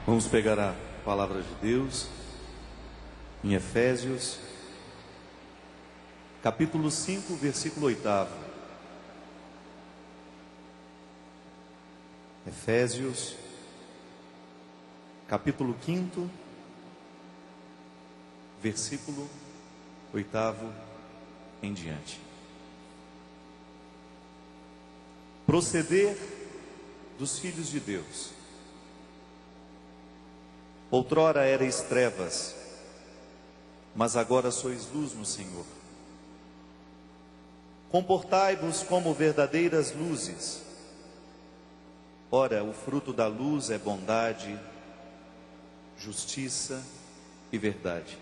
Vamos pegar a palavra de Deus em Efésios, capítulo 5, versículo 8. Efésios, capítulo 5, versículo 8 em diante. Proceder dos filhos de Deus. Outrora erais trevas, mas agora sois luz no Senhor. Comportai-vos como verdadeiras luzes. Ora, o fruto da luz é bondade, justiça e verdade.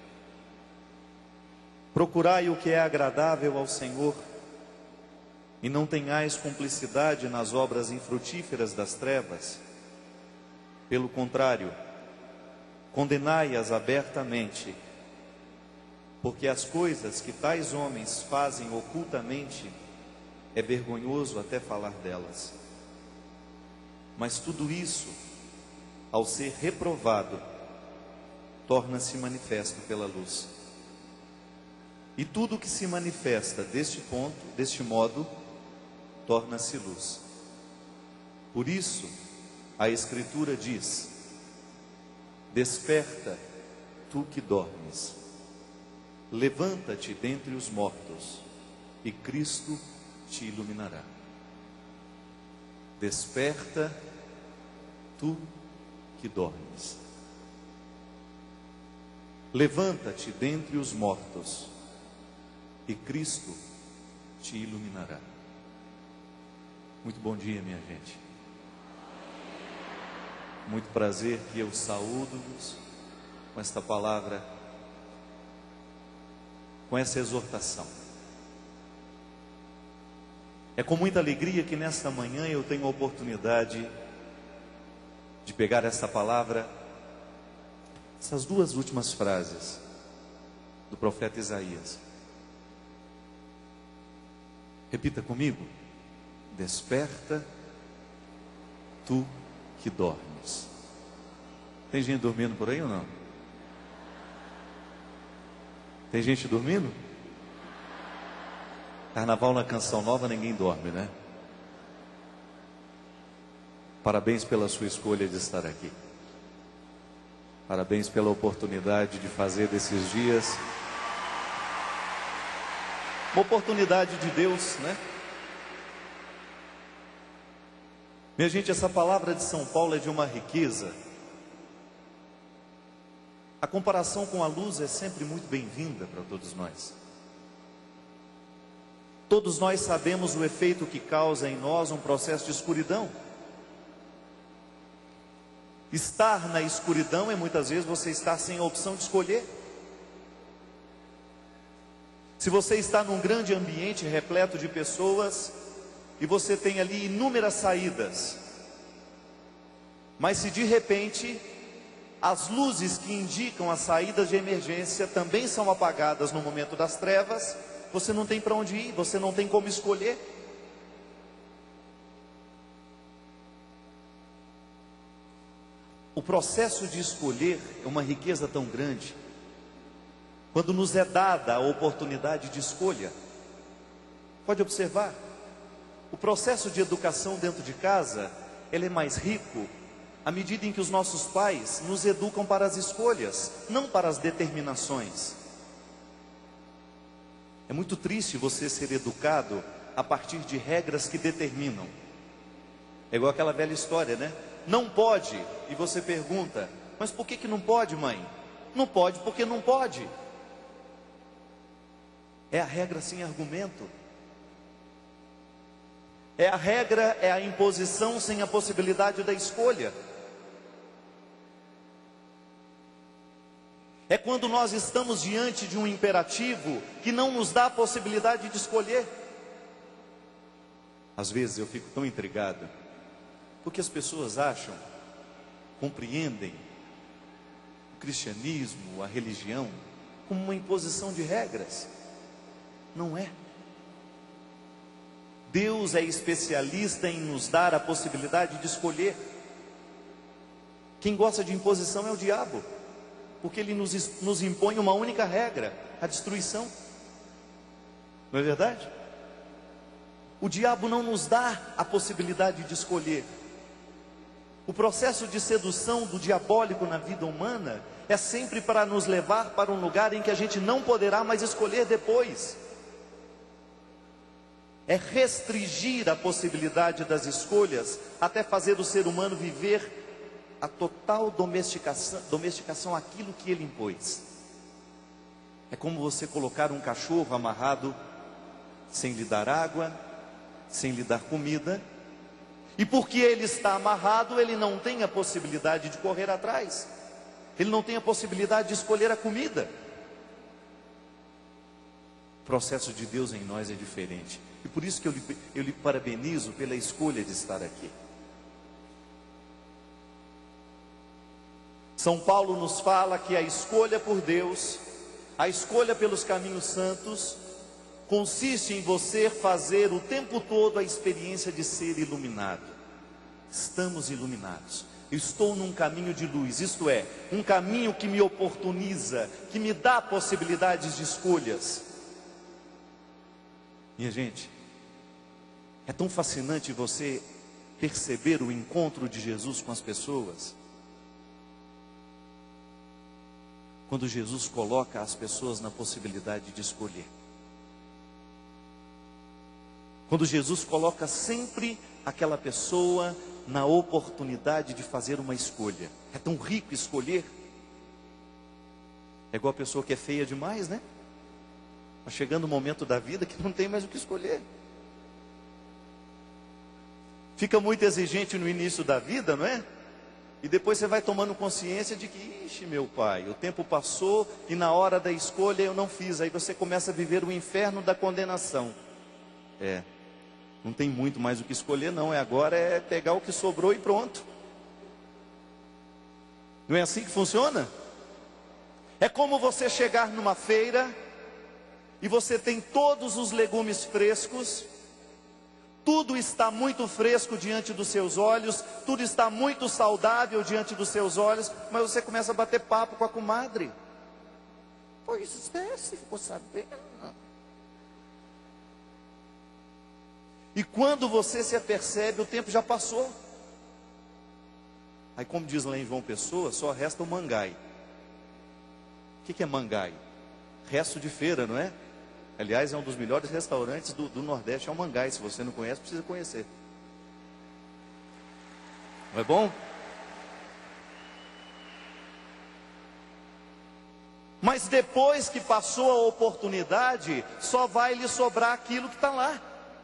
Procurai o que é agradável ao Senhor, e não tenhais cumplicidade nas obras infrutíferas das trevas. Pelo contrário, condenai-as abertamente, porque as coisas que tais homens fazem ocultamente é vergonhoso até falar delas. Mas tudo isso, ao ser reprovado, torna-se manifesto pela luz. E tudo que se manifesta deste modo, torna-se luz. Por isso, a Escritura diz: desperta, tu que dormes, levanta-te dentre os mortos, e Cristo te iluminará. Desperta, tu que dormes, levanta-te dentre os mortos, e Cristo te iluminará. Muito bom dia, minha gente. Muito prazer que eu saúdo-vos com esta palavra, com essa exortação. É com muita alegria que nesta manhã eu tenho a oportunidade de pegar essa palavra, essas duas últimas frases do profeta Isaías. Repita comigo: desperta, tu que dormes. Tem gente dormindo por aí ou não? Tem gente dormindo? Carnaval na Canção Nova ninguém dorme, né? Parabéns pela sua escolha de estar aqui. Parabéns pela oportunidade de fazer desses dias uma oportunidade de Deus, né? Minha gente, essa palavra de São Paulo é de uma riqueza. A comparação com a luz é sempre muito bem-vinda para todos nós. Todos nós sabemos o efeito que causa em nós um processo de escuridão. Estar na escuridão é muitas vezes você estar sem a opção de escolher. Se você está num grande ambiente repleto de pessoas, e você tem ali inúmeras saídas, mas se de repente as luzes que indicam as saídas de emergência também são apagadas no momento das trevas, você não tem para onde ir, você não tem como escolher. O processo de escolher é uma riqueza tão grande, quando nos é dada a oportunidade de escolha. Pode observar, o processo de educação dentro de casa, ele é mais rico à medida em que os nossos pais nos educam para as escolhas, não para as determinações. É muito triste você ser educado a partir de regras que determinam. É igual aquela velha história, né? Não pode, e você pergunta: mas por que não pode, mãe? Não pode porque não pode. É a regra sem argumento. É a regra, é a imposição sem a possibilidade da escolha. É quando nós estamos diante de um imperativo que não nos dá a possibilidade de escolher. Às vezes eu fico tão intrigado, porque as pessoas acham, compreendem o cristianismo, a religião, como uma imposição de regras. Não é. Deus é especialista em nos dar a possibilidade de escolher. Quem gosta de imposição é o diabo, porque ele nos impõe uma única regra: a destruição. Não é verdade? O diabo não nos dá a possibilidade de escolher. O processo de sedução do diabólico na vida humana é sempre para nos levar para um lugar em que a gente não poderá mais escolher depois. É restringir a possibilidade das escolhas até fazer o ser humano viver a total domesticação àquilo que ele impôs. É como você colocar um cachorro amarrado sem lhe dar água, sem lhe dar comida, e porque ele está amarrado, ele não tem a possibilidade de correr atrás, ele não tem a possibilidade de escolher a comida. O processo de Deus em nós é diferente, e por isso que eu lhe parabenizo pela escolha de estar aqui. São Paulo nos fala que a escolha por Deus, a escolha pelos caminhos santos, consiste em você fazer o tempo todo a experiência de ser iluminado. Estamos iluminados. Eu estou num caminho de luz, isto é, um caminho que me oportuniza, que me dá possibilidades de escolhas. Minha gente, é tão fascinante você perceber o encontro de Jesus com as pessoas. Quando Jesus coloca as pessoas na possibilidade de escolher. Quando Jesus coloca sempre aquela pessoa na oportunidade de fazer uma escolha. É tão rico escolher. É igual a pessoa que é feia demais, né? Está chegando um momento da vida que não tem mais o que escolher. Fica muito exigente no início da vida, não é? E depois você vai tomando consciência de que, ixi, meu pai, o tempo passou e na hora da escolha eu não fiz. Aí você começa a viver o inferno da condenação. Não tem muito mais o que escolher não, agora é pegar o que sobrou e pronto. Não é assim que funciona? É como você chegar numa feira e você tem todos os legumes frescos, tudo está muito fresco diante dos seus olhos, tudo está muito saudável diante dos seus olhos, mas você começa a bater papo com a comadre. Pois é, se ficou sabendo. E quando você se apercebe, o tempo já passou. Aí, como diz lá em João Pessoa, só resta o mangai. O que é mangai? Resto de feira, não é? Aliás, é um dos melhores restaurantes do Nordeste, é o Mangai. Se você não conhece, precisa conhecer. Não é bom? Mas depois que passou a oportunidade, só vai lhe sobrar aquilo que está lá.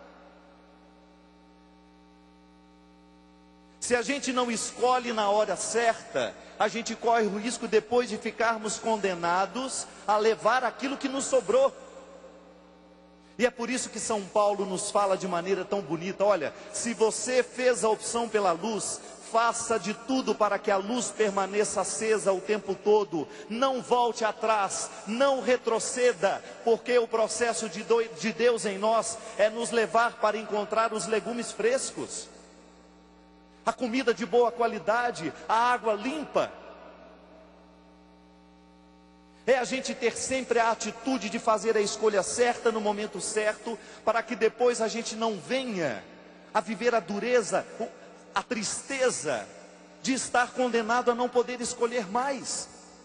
Se a gente não escolhe na hora certa, a gente corre o risco depois de ficarmos condenados a levar aquilo que nos sobrou. E é por isso que São Paulo nos fala de maneira tão bonita: olha, se você fez a opção pela luz, faça de tudo para que a luz permaneça acesa o tempo todo. Não volte atrás, não retroceda, porque o processo de Deus em nós é nos levar para encontrar os legumes frescos, a comida de boa qualidade, a água limpa. É a gente ter sempre a atitude de fazer a escolha certa no momento certo, para que depois a gente não venha a viver a dureza, a tristeza de estar condenado a não poder escolher mais.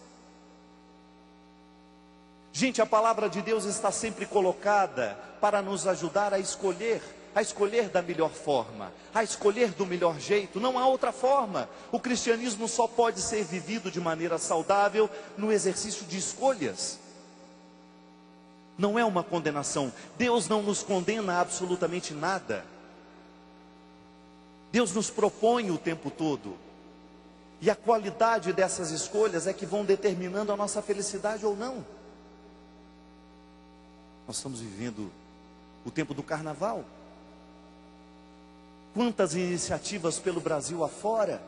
Gente, a palavra de Deus está sempre colocada para nos ajudar a escolher da melhor forma, a escolher do melhor jeito. Não há outra forma. O cristianismo só pode ser vivido de maneira saudável no exercício de escolhas. Não é uma condenação. Deus não nos condena a absolutamente nada. Deus nos propõe o tempo todo. E a qualidade dessas escolhas é que vão determinando a nossa felicidade ou não. Nós estamos vivendo o tempo do carnaval. Quantas iniciativas pelo Brasil afora.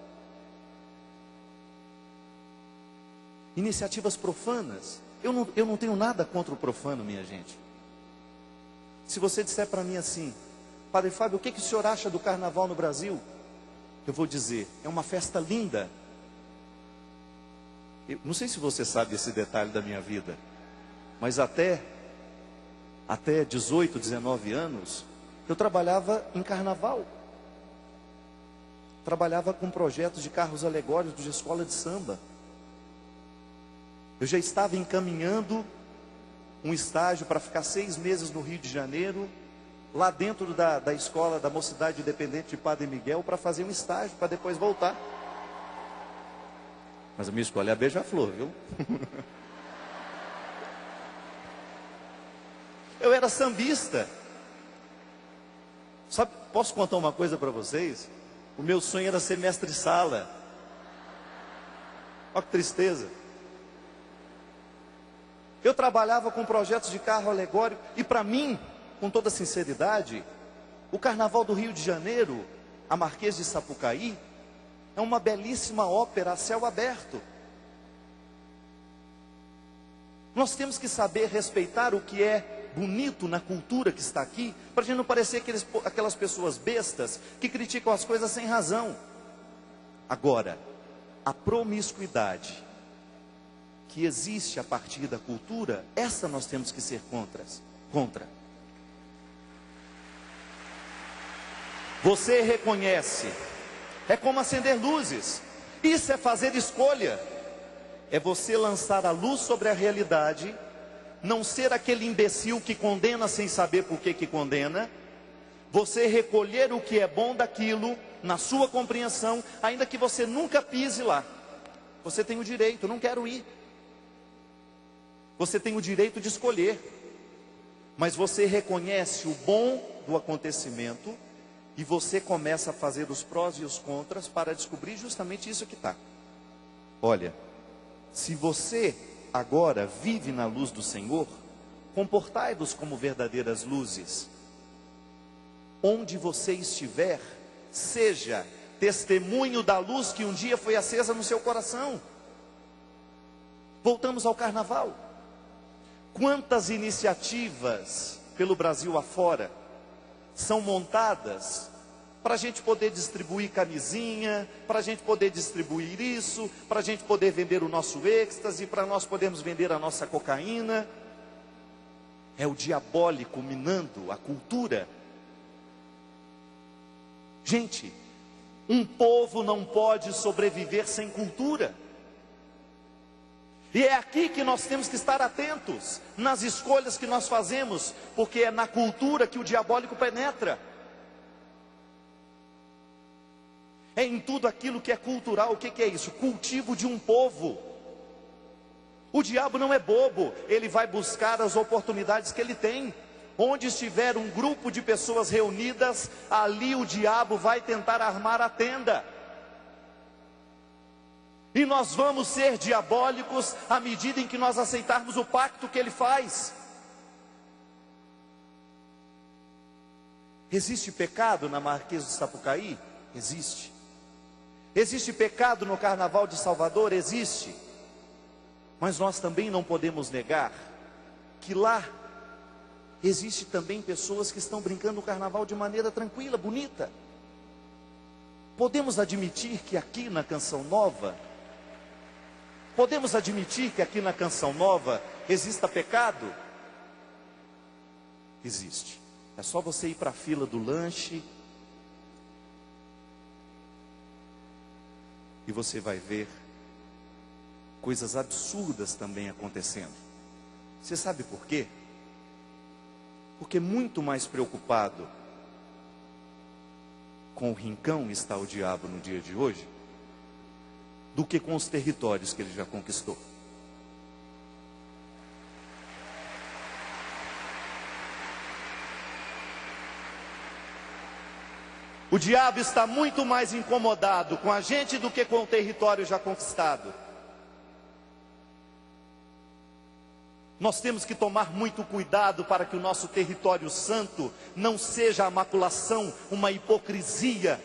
Iniciativas profanas. Eu não tenho nada contra o profano, minha gente. Se você disser para mim assim: Padre Fábio, o que o senhor acha do carnaval no Brasil? Eu vou dizer: é uma festa linda, Eu não sei se você sabe esse detalhe da minha vida, mas até 18, 19 anos, eu trabalhava em carnaval. Trabalhava com projetos de carros alegóricos de escola de samba. Eu já estava encaminhando um estágio para ficar 6 meses no Rio de Janeiro, lá dentro da escola da Mocidade Independente de Padre Miguel, para fazer um estágio, para depois voltar. Mas a minha escola é a Beija-Flor, viu? Eu era sambista. Sabe, posso contar uma coisa para vocês? O meu sonho era ser mestre-sala. Olha que tristeza. Eu trabalhava com projetos de carro alegórico. E para mim, com toda sinceridade, o Carnaval do Rio de Janeiro, a Marquês de Sapucaí, é uma belíssima ópera a céu aberto. Nós temos que saber respeitar o que é bonito na cultura que está aqui, para a gente não parecer aquelas pessoas bestas que criticam as coisas sem razão. Agora, a promiscuidade que existe a partir da cultura, essa nós temos que ser contra. Você reconhece, é como acender luzes, isso é fazer escolha, é você lançar a luz sobre a realidade, não ser aquele imbecil que condena sem saber por que condena, você recolher o que é bom daquilo, na sua compreensão, ainda que você nunca pise lá, você tem o direito, não quero ir, você tem o direito de escolher, mas você reconhece o bom do acontecimento, e você começa a fazer os prós e os contras para descobrir justamente isso que está. Olha, se você agora vive na luz do Senhor, comportai-vos como verdadeiras luzes. Onde você estiver, seja testemunho da luz que um dia foi acesa no seu coração. Voltamos ao carnaval. Quantas iniciativas pelo Brasil afora são montadas para a gente poder distribuir camisinha, para a gente poder distribuir isso, para a gente poder vender o nosso êxtase, para nós podermos vender a nossa cocaína. É o diabólico minando a cultura. Gente, um povo não pode sobreviver sem cultura. E é aqui que nós temos que estar atentos, nas escolhas que nós fazemos, porque é na cultura que o diabólico penetra. É em tudo aquilo que é cultural. O que é isso? Cultivo de um povo. O diabo não é bobo, ele vai buscar as oportunidades que ele tem. Onde estiver um grupo de pessoas reunidas, ali o diabo vai tentar armar a tenda. E nós vamos ser diabólicos à medida em que nós aceitarmos o pacto que ele faz. Existe pecado na Marquês de Sapucaí? Existe. Existe pecado no Carnaval de Salvador? Existe. Mas nós também não podemos negar que lá existe também pessoas que estão brincando no Carnaval de maneira tranquila, bonita. Podemos admitir que aqui na Canção Nova, exista pecado? Existe. É só você ir para a fila do lanche e você vai ver coisas absurdas também acontecendo. Você sabe por quê? Porque muito mais preocupado com o rincão está o diabo no dia de hoje, do que com os territórios que ele já conquistou. O diabo está muito mais incomodado com a gente do que com o território já conquistado. Nós temos que tomar muito cuidado para que o nosso território santo não seja a maculação, uma hipocrisia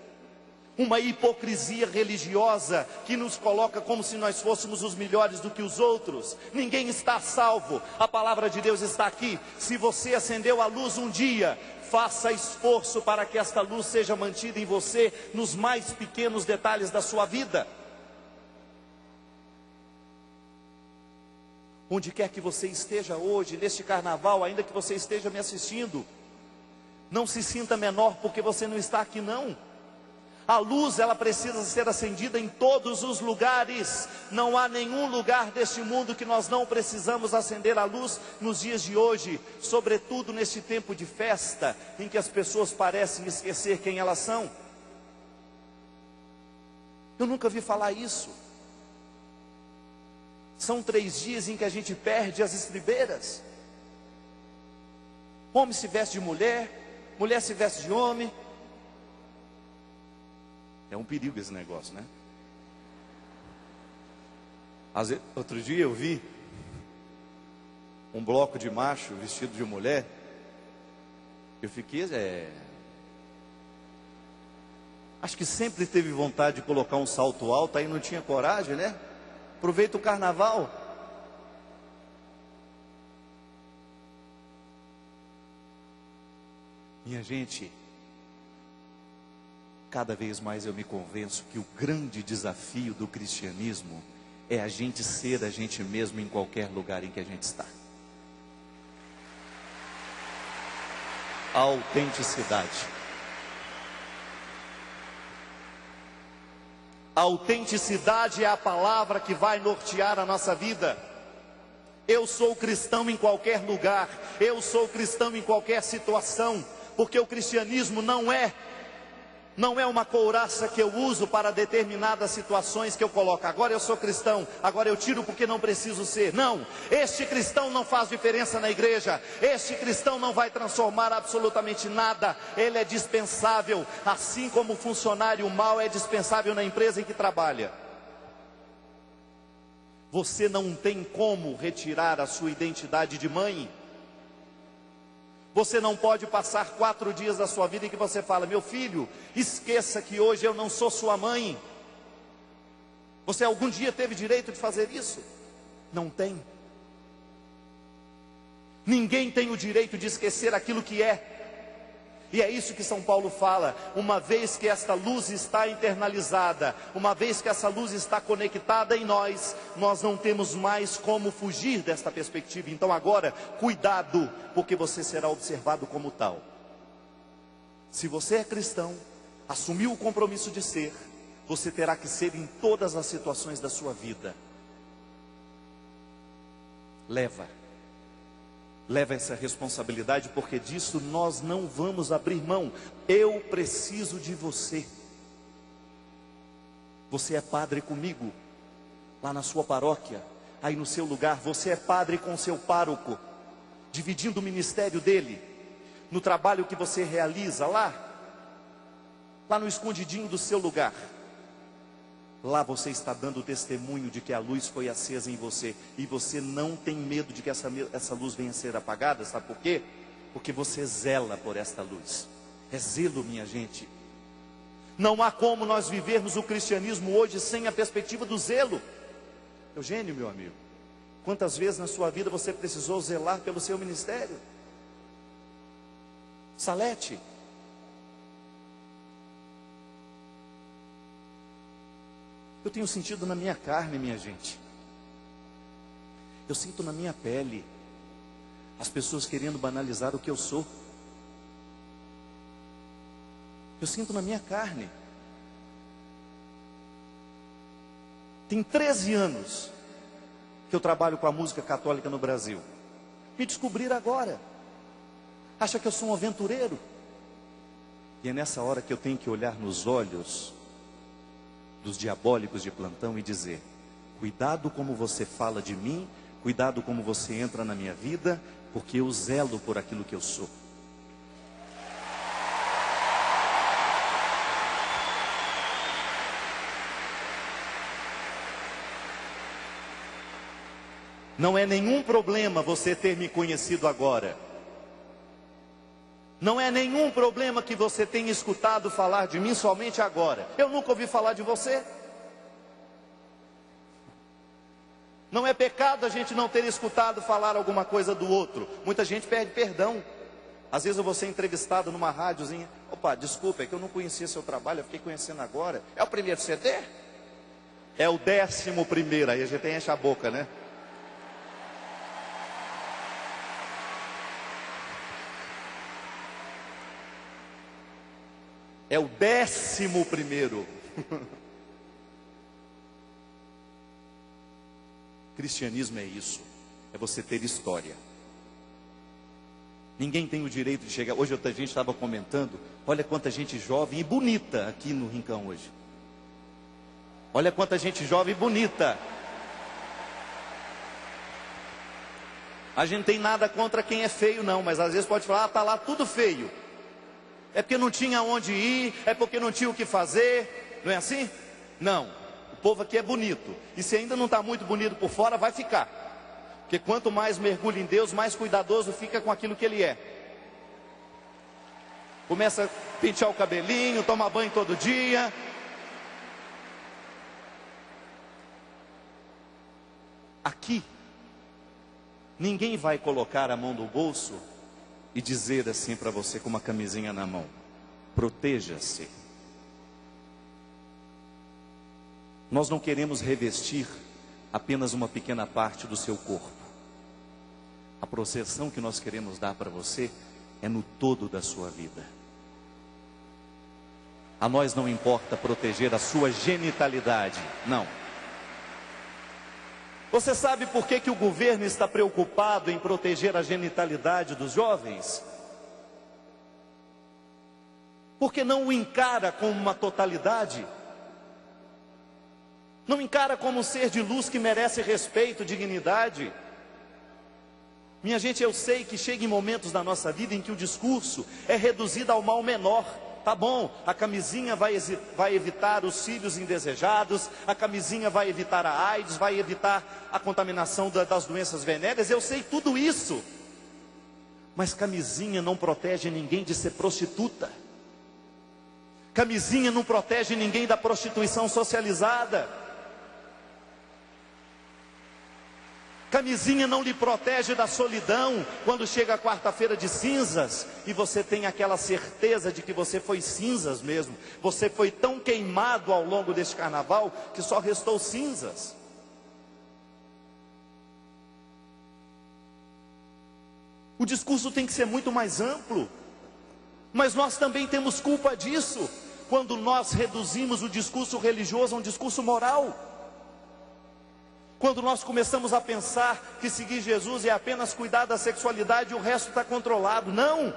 religiosa que nos coloca como se nós fôssemos os melhores do que os outros. Ninguém está salvo, a palavra de Deus está aqui. Se você acendeu a luz um dia, faça esforço para que esta luz seja mantida em você nos mais pequenos detalhes da sua vida. Onde quer que você esteja hoje, neste carnaval, ainda que você esteja me assistindo, não se sinta menor porque você não está aqui não. A luz, ela precisa ser acendida em todos os lugares. Não há nenhum lugar deste mundo que nós não precisamos acender a luz nos dias de hoje, sobretudo neste tempo de festa, em que as pessoas parecem esquecer quem elas são. Eu nunca vi falar isso. São 3 dias em que a gente perde as estribeiras. Homem se veste de mulher, mulher se veste de homem. É um perigo esse negócio, né? Outro dia eu vi um bloco de macho vestido de mulher. Eu fiquei, acho que sempre teve vontade de colocar um salto alto, aí não tinha coragem, né? Aproveita o carnaval. Minha gente, cada vez mais eu me convenço que o grande desafio do cristianismo é a gente ser a gente mesmo em qualquer lugar em que a gente está. A autenticidade. A autenticidade é a palavra que vai nortear a nossa vida. Eu sou cristão em qualquer lugar, eu sou cristão em qualquer situação, porque o cristianismo não é uma couraça que eu uso para determinadas situações que eu coloco. Agora eu sou cristão, agora eu tiro porque não preciso ser. Não, este cristão não faz diferença na igreja. Este cristão não vai transformar absolutamente nada. Ele é dispensável, assim como o funcionário mau é dispensável na empresa em que trabalha. Você não tem como retirar a sua identidade de mãe. Você não pode passar 4 dias da sua vida em que você fala: meu filho, esqueça que hoje eu não sou sua mãe. Você algum dia teve direito de fazer isso? Não tem. Ninguém tem o direito de esquecer aquilo que é. E é isso que São Paulo fala: uma vez que esta luz está internalizada, uma vez que essa luz está conectada em nós, nós não temos mais como fugir desta perspectiva. Então agora, cuidado, porque você será observado como tal. Se você é cristão, assumiu o compromisso de ser, você terá que ser em todas as situações da sua vida. Leva essa responsabilidade, porque disso nós não vamos abrir mão. Eu preciso de você. Você é padre comigo, lá na sua paróquia, aí no seu lugar. Você é padre com seu pároco, dividindo o ministério dele, no trabalho que você realiza lá no escondidinho do seu lugar. Lá você está dando testemunho de que a luz foi acesa em você. E você não tem medo de que essa luz venha a ser apagada. Sabe por quê? Porque você zela por esta luz. É zelo, minha gente. Não há como nós vivermos o cristianismo hoje sem a perspectiva do zelo. Eugênio, meu amigo, quantas vezes na sua vida você precisou zelar pelo seu ministério? Salete. Eu tenho sentido na minha carne, minha gente. Eu sinto na minha pele as pessoas querendo banalizar o que eu sou. Eu sinto na minha carne. Tem 13 anos que eu trabalho com a música católica no Brasil. Me descobriram agora. Acha que eu sou um aventureiro? E é nessa hora que eu tenho que olhar nos olhos dos diabólicos de plantão e dizer: cuidado como você fala de mim, cuidado como você entra na minha vida, porque eu zelo por aquilo que eu sou. Não é nenhum problema você ter me conhecido agora. Não é nenhum problema que você tenha escutado falar de mim somente agora. Eu nunca ouvi falar de você. Não é pecado a gente não ter escutado falar alguma coisa do outro. Muita gente pede perdão. Às vezes eu vou ser entrevistado numa rádiozinha. Opa, desculpa, é que eu não conhecia seu trabalho, eu fiquei conhecendo agora. É o primeiro CD? É o 11º, aí a gente enche a boca, né? É o 11º. Cristianismo é isso, é você ter história. Ninguém tem o direito de chegar. Hoje outra gente estava comentando, olha quanta gente jovem e bonita aqui no Rincão hoje. Olha quanta gente jovem e bonita. A gente não tem nada contra quem é feio não, mas às vezes pode falar, está lá tudo feio. É porque não tinha onde ir, é porque não tinha o que fazer, não é assim? Não, o povo aqui é bonito. E se ainda não está muito bonito por fora, vai ficar. Porque quanto mais mergulha em Deus, mais cuidadoso fica com aquilo que Ele é. Começa a pentear o cabelinho, toma banho todo dia. Aqui, ninguém vai colocar a mão no bolso e dizer assim para você com uma camisinha na mão: proteja-se. Nós não queremos revestir apenas uma pequena parte do seu corpo. A proteção que nós queremos dar para você é no todo da sua vida. A nós não importa proteger a sua genitalidade, não. Você sabe por que o governo está preocupado em proteger a genitalidade dos jovens? Porque não o encara como uma totalidade. Não encara como um ser de luz que merece respeito, dignidade. Minha gente, eu sei que chega em momentos da nossa vida em que o discurso é reduzido ao mal menor. Tá bom, a camisinha vai evitar os cílios indesejados, a camisinha vai evitar a AIDS, vai evitar a contaminação das doenças venéreas, eu sei tudo isso. Mas camisinha não protege ninguém de ser prostituta. Camisinha não protege ninguém da prostituição socializada. Camisinha não lhe protege da solidão quando chega a quarta-feira de cinzas e você tem aquela certeza de que você foi cinzas mesmo. Você foi tão queimado ao longo deste carnaval que só restou cinzas. O discurso tem que ser muito mais amplo, mas nós também temos culpa disso quando nós reduzimos o discurso religioso a um discurso moral. Quando nós começamos a pensar que seguir Jesus é apenas cuidar da sexualidade e o resto está controlado. Não!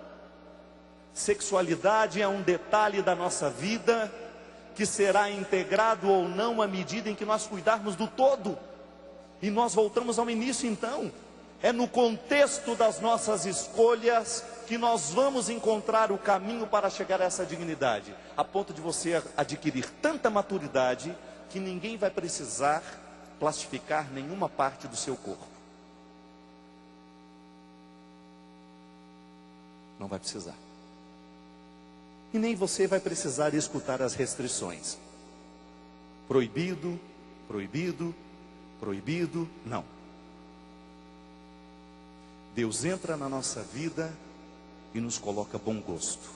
Sexualidade é um detalhe da nossa vida que será integrado ou não à medida em que nós cuidarmos do todo. E nós voltamos ao início então. É no contexto das nossas escolhas que nós vamos encontrar o caminho para chegar a essa dignidade. A ponto de você adquirir tanta maturidade que ninguém vai precisar plastificar nenhuma parte do seu corpo. Não vai precisar. E nem você vai precisar escutar as restrições. Proibido, proibido, proibido, não. Deus entra na nossa vida e nos coloca bom gosto.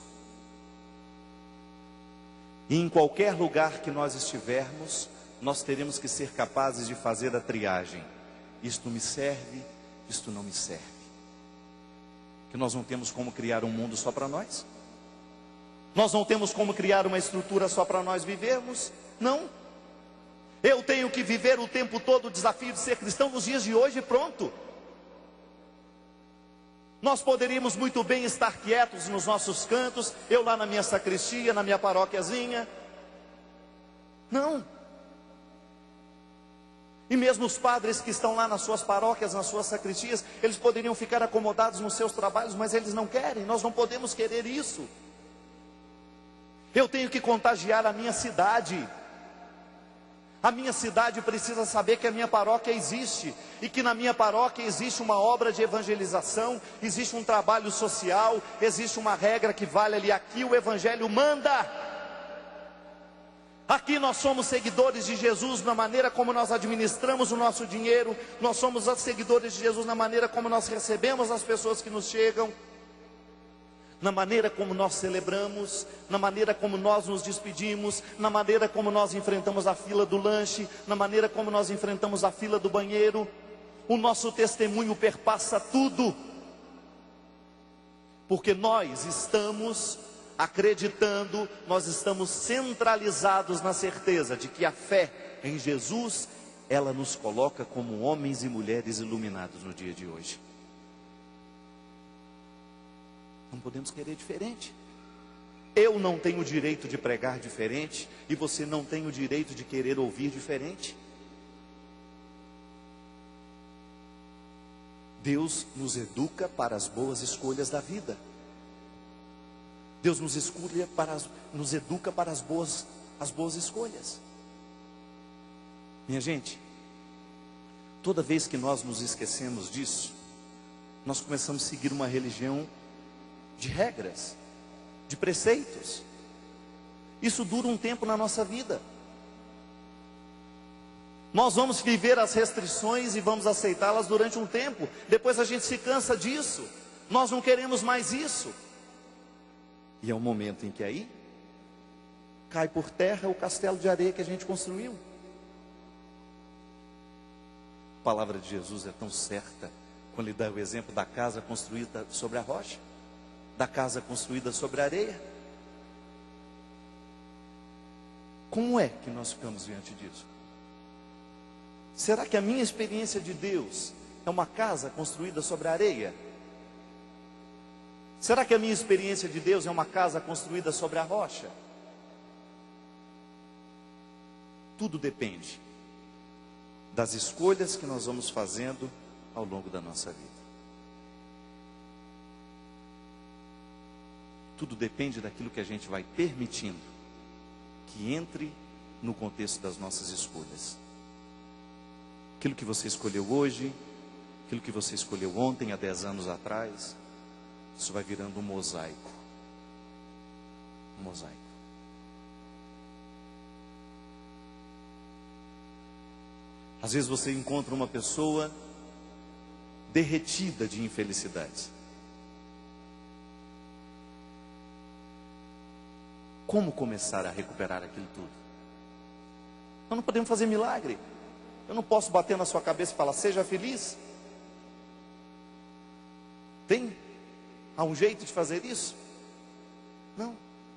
E em qualquer lugar que nós estivermos, nós teremos que ser capazes de fazer a triagem. Isto me serve, isto não me serve. Que nós não temos como criar um mundo só para nós. Nós não temos como criar uma estrutura só para nós vivermos. Não. Eu tenho que viver o tempo todo o desafio de ser cristão nos dias de hoje e pronto. Nós poderíamos muito bem estar quietos nos nossos cantos, eu lá na minha sacristia, na minha paróquiazinha. Não. E mesmo os padres que estão lá nas suas paróquias, nas suas sacristias, eles poderiam ficar acomodados nos seus trabalhos, mas eles não querem, nós não podemos querer isso. Eu tenho que contagiar a minha cidade. A minha cidade precisa saber que a minha paróquia existe, e que na minha paróquia existe uma obra de evangelização, existe um trabalho social, existe uma regra que vale ali, aqui o Evangelho manda. Aqui nós somos seguidores de Jesus na maneira como nós administramos o nosso dinheiro, nós somos seguidores de Jesus na maneira como nós recebemos as pessoas que nos chegam, na maneira como nós celebramos, na maneira como nós nos despedimos, na maneira como nós enfrentamos a fila do lanche, na maneira como nós enfrentamos a fila do banheiro. O nosso testemunho perpassa tudo, porque nós estamos acreditando, nós estamos centralizados na certeza de que a fé em Jesus, ela nos coloca como homens e mulheres iluminados no dia de hoje. Não podemos querer diferente. Eu não tenho o direito de pregar diferente, e você não tem o direito de querer ouvir diferente. Deus nos educa para as boas escolhas da vida. Deus nos educa para as boas escolhas. Minha gente, toda vez que nós nos esquecemos disso, nós começamos a seguir uma religião de regras, de preceitos. Isso dura um tempo na nossa vida. Nós vamos viver as restrições e vamos aceitá-las durante um tempo. Depois a gente se cansa disso. Nós não queremos mais isso. E é o momento em que aí cai por terra o castelo de areia que a gente construiu. A palavra de Jesus é tão certa quando ele dá o exemplo da casa construída sobre a rocha, da casa construída sobre a areia. Como é que nós ficamos diante disso? Será que a minha experiência de Deus é uma casa construída sobre a areia? Será que a minha experiência de Deus é uma casa construída sobre a rocha? Tudo depende das escolhas que nós vamos fazendo ao longo da nossa vida. Tudo depende daquilo que a gente vai permitindo que entre no contexto das nossas escolhas. Aquilo que você escolheu hoje, aquilo que você escolheu ontem, há 10 anos atrás, isso vai virando um mosaico. Um mosaico. Às vezes você encontra uma pessoa derretida de infelicidade. Como começar a recuperar aquilo tudo? Nós não podemos fazer milagre. Eu não posso bater na sua cabeça e falar, seja feliz. Há um jeito de fazer isso? Não.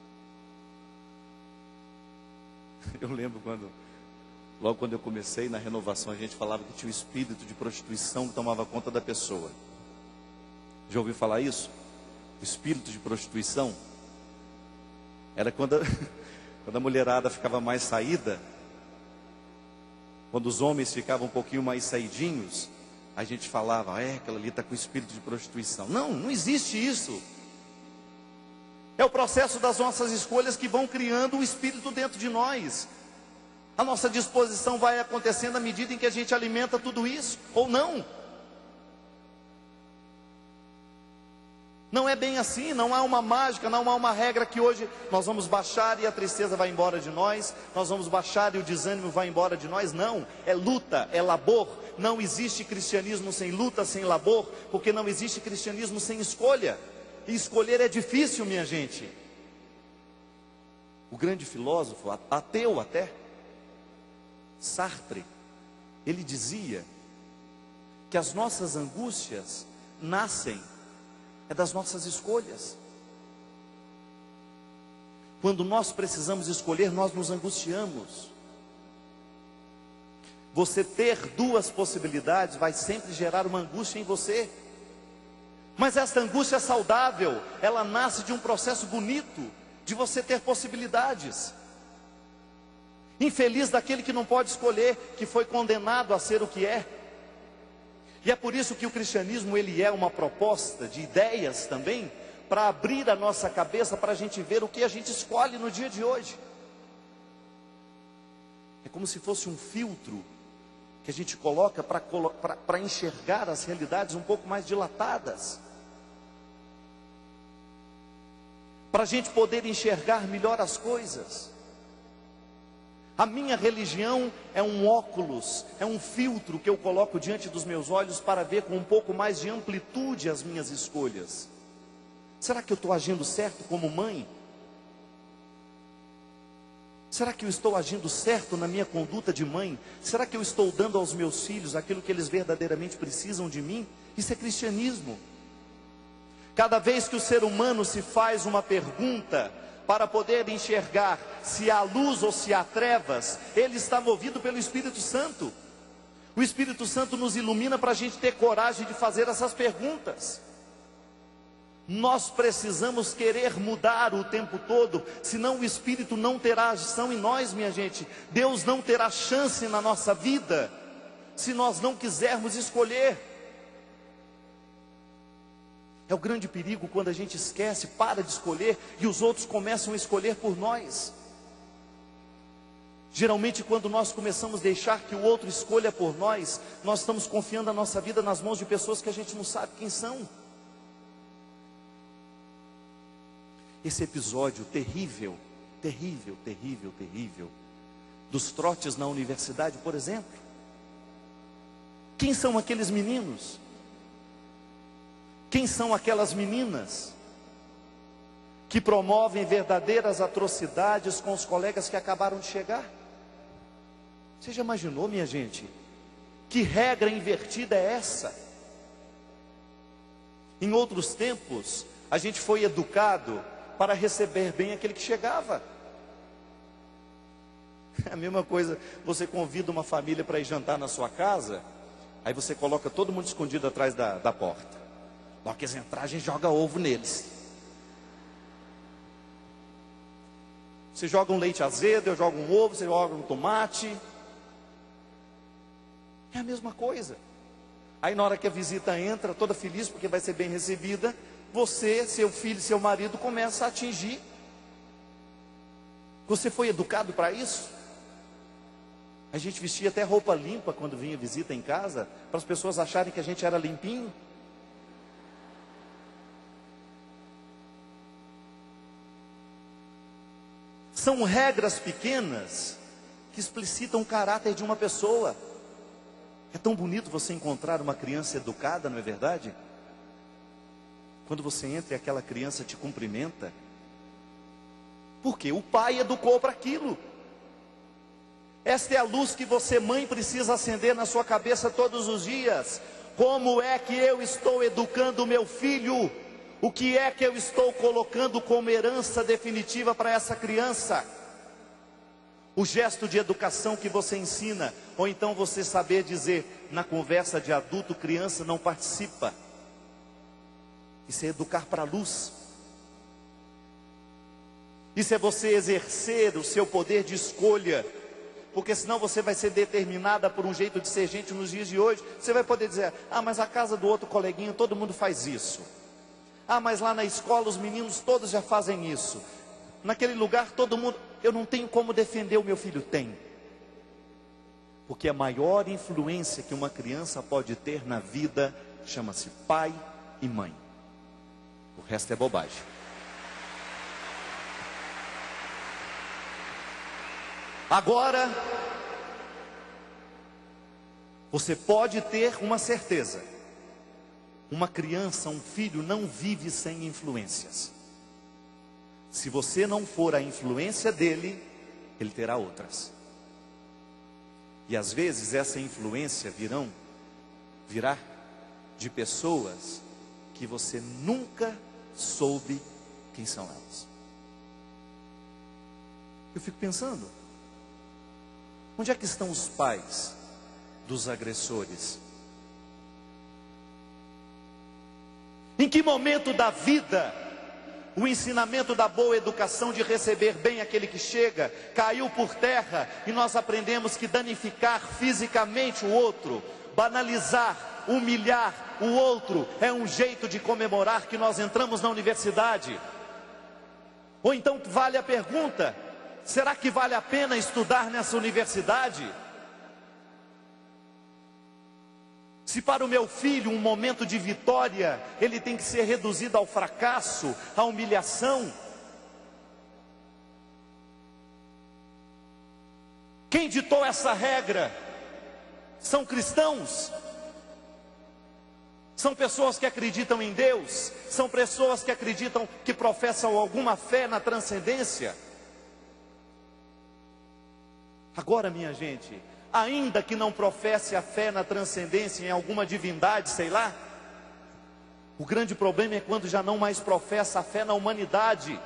Eu lembro logo quando eu comecei na renovação, a gente falava que tinha o espírito de prostituição que tomava conta da pessoa. Já ouviu falar isso? O espírito de prostituição era quando a mulherada ficava mais saída, quando os homens ficavam um pouquinho mais saidinhos, a gente falava, aquela ali está com espírito de prostituição. Não, não existe isso. É o processo das nossas escolhas que vão criando o espírito dentro de nós. A nossa disposição vai acontecendo à medida em que a gente alimenta tudo isso, ou não. Não é bem assim, não há uma mágica, não há uma regra que hoje nós vamos baixar e a tristeza vai embora de nós, nós vamos baixar e o desânimo vai embora de nós. Não, é luta, é labor. Não existe cristianismo sem luta, sem labor, porque não existe cristianismo sem escolha. E escolher é difícil, minha gente. O grande filósofo, ateu até, Sartre, ele dizia que as nossas angústias nascem das nossas escolhas. Quando nós precisamos escolher, nós nos angustiamos. Você ter duas possibilidades vai sempre gerar uma angústia em você. Mas essa angústia é saudável, ela nasce de um processo bonito, de você ter possibilidades. Infeliz daquele que não pode escolher, que foi condenado a ser o que é. E é por isso que o cristianismo, ele é uma proposta de ideias também, para abrir a nossa cabeça, para a gente ver o que a gente escolhe no dia de hoje. É como se fosse um filtro que a gente coloca para enxergar as realidades um pouco mais dilatadas, para a gente poder enxergar melhor as coisas. A minha religião é um óculos, é um filtro que eu coloco diante dos meus olhos para ver com um pouco mais de amplitude as minhas escolhas. Será que eu estou agindo certo como mãe? Será que eu estou agindo certo na minha conduta de mãe? Será que eu estou dando aos meus filhos aquilo que eles verdadeiramente precisam de mim? Isso é cristianismo. Cada vez que o ser humano se faz uma pergunta para poder enxergar se há luz ou se há trevas, ele está movido pelo Espírito Santo. O Espírito Santo nos ilumina para a gente ter coragem de fazer essas perguntas. Nós precisamos querer mudar o tempo todo, senão o Espírito não terá ação em nós, minha gente. Deus não terá chance na nossa vida, se nós não quisermos escolher. É o grande perigo quando a gente esquece, para de escolher, e os outros começam a escolher por nós. Geralmente quando nós começamos a deixar que o outro escolha por nós, nós estamos confiando a nossa vida nas mãos de pessoas que a gente não sabe quem são. Esse episódio terrível, terrível, terrível, terrível, dos trotes na universidade, por exemplo. Quem são aqueles meninos? Quem são aquelas meninas que promovem verdadeiras atrocidades com os colegas que acabaram de chegar? Você já imaginou, minha gente? Que regra invertida é essa? Em outros tempos, a gente foi educado para receber bem aquele que chegava. É a mesma coisa, você convida uma família para ir jantar na sua casa, aí você coloca todo mundo escondido atrás da porta. Logo que eles entrarem, a gente joga ovo neles. Você joga um leite azedo, eu jogo um ovo, você joga um tomate. É a mesma coisa. Aí na hora que a visita entra, toda feliz porque vai ser bem recebida, você, seu filho, seu marido começa a atingir. Você foi educado para isso? A gente vestia até roupa limpa quando vinha visita em casa, para as pessoas acharem que a gente era limpinho. São regras pequenas que explicitam o caráter de uma pessoa. É tão bonito você encontrar uma criança educada, não é verdade? Quando você entra e aquela criança te cumprimenta. Porque o pai educou para aquilo. Esta é a luz que você, mãe, precisa acender na sua cabeça todos os dias. Como é que eu estou educando o meu filho? O que é que eu estou colocando como herança definitiva para essa criança? O gesto de educação que você ensina, ou então você saber dizer, na conversa de adulto, criança não participa. Isso é educar para a luz. Isso é você exercer o seu poder de escolha. Porque senão você vai ser determinada por um jeito de ser gente nos dias de hoje. Você vai poder dizer, mas a casa do outro coleguinha, todo mundo faz isso. Mas lá na escola os meninos todos já fazem isso. Naquele lugar todo mundo, eu não tenho como defender, o meu filho tem. Porque a maior influência que uma criança pode ter na vida chama-se pai e mãe. O resto é bobagem. Agora, você pode ter uma certeza. Uma criança, um filho não vive sem influências. Se você não for a influência dele, ele terá outras. E às vezes essa influência virá de pessoas que você nunca soube quem são elas. Eu fico pensando, onde é que estão os pais dos agressores? Em que momento da vida o ensinamento da boa educação, de receber bem aquele que chega, caiu por terra e nós aprendemos que danificar fisicamente o outro, banalizar, humilhar o outro é um jeito de comemorar que nós entramos na universidade? Ou então vale a pergunta, será que vale a pena estudar nessa universidade? Se para o meu filho um momento de vitória, ele tem que ser reduzido ao fracasso, à humilhação. Quem ditou essa regra? São cristãos? São pessoas que acreditam em Deus? São pessoas que acreditam, que professam alguma fé na transcendência? Agora, minha gente, ainda que não professe a fé na transcendência, em alguma divindade, sei lá, O grande problema é quando já não mais professa a fé na humanidade.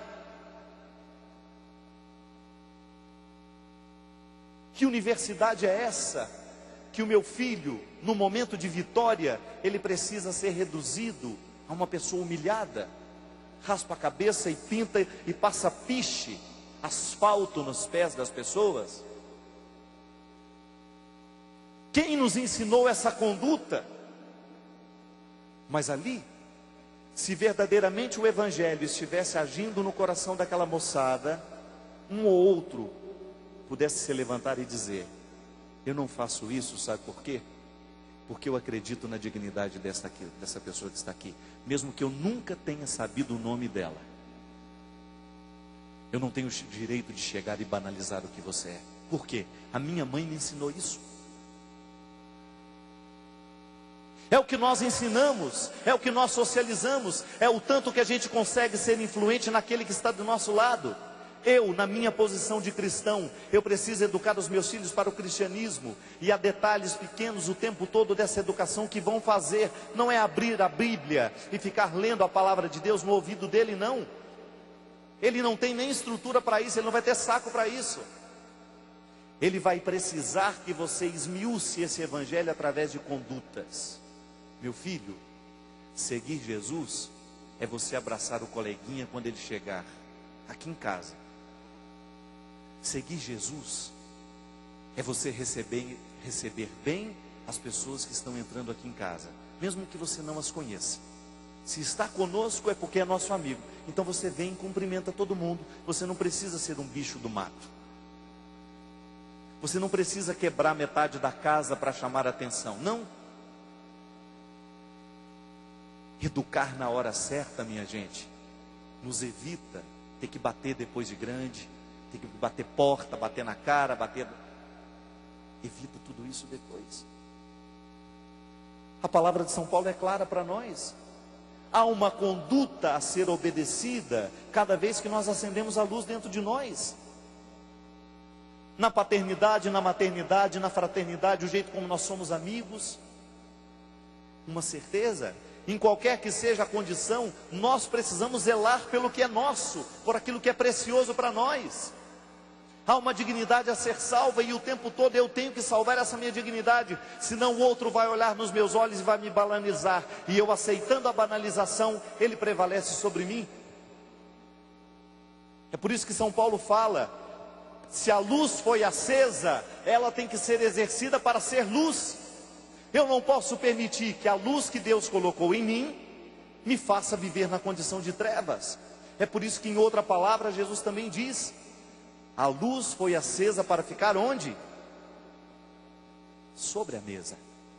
Que universidade é essa? Que o meu filho, no momento de vitória, ele precisa ser reduzido a uma pessoa humilhada, raspa a cabeça e pinta e passa piche, asfalto nos pés das pessoas. Quem nos ensinou essa conduta? Mas ali, se verdadeiramente o Evangelho estivesse agindo no coração daquela moçada, um ou outro pudesse se levantar e dizer: eu não faço isso, sabe por quê? Porque eu acredito na dignidade dessa pessoa que está aqui, mesmo que eu nunca tenha sabido o nome dela. Eu não tenho o direito de chegar e banalizar o que você é. Por quê? A minha mãe me ensinou isso. É o que nós ensinamos, é o que nós socializamos, é o tanto que a gente consegue ser influente naquele que está do nosso lado. Eu, na minha posição de cristão, eu preciso educar os meus filhos para o cristianismo, e há detalhes pequenos o tempo todo dessa educação que vão fazer, não é abrir a Bíblia e ficar lendo a palavra de Deus no ouvido dele, não. Ele não tem nem estrutura para isso, ele não vai ter saco para isso. Ele vai precisar que você esmiúce esse evangelho através de condutas. Meu filho, seguir Jesus é você abraçar o coleguinha quando ele chegar aqui em casa. Seguir Jesus é você receber bem as pessoas que estão entrando aqui em casa, mesmo que você não as conheça. Se está conosco é porque é nosso amigo. Então você vem e cumprimenta todo mundo. Você não precisa ser um bicho do mato. Você não precisa quebrar metade da casa para chamar a atenção. Não. Educar na hora certa, minha gente, nos evita ter que bater depois de grande, ter que bater porta, bater na cara, evita tudo isso depois. A palavra de São Paulo é clara para nós. Há uma conduta a ser obedecida cada vez que nós acendemos a luz dentro de nós. Na paternidade, na maternidade, na fraternidade, o jeito como nós somos amigos. Uma certeza, em qualquer que seja a condição, nós precisamos zelar pelo que é nosso, por aquilo que é precioso para nós. Há uma dignidade a ser salva e o tempo todo eu tenho que salvar essa minha dignidade, senão o outro vai olhar nos meus olhos e vai me banalizar, e eu aceitando a banalização, ele prevalece sobre mim. É por isso que São Paulo fala, se a luz foi acesa, ela tem que ser exercida para ser luz. Eu não posso permitir que a luz que Deus colocou em mim me faça viver na condição de trevas. É por isso que em outra palavra Jesus também diz: a luz foi acesa para ficar onde? Sobre a mesa.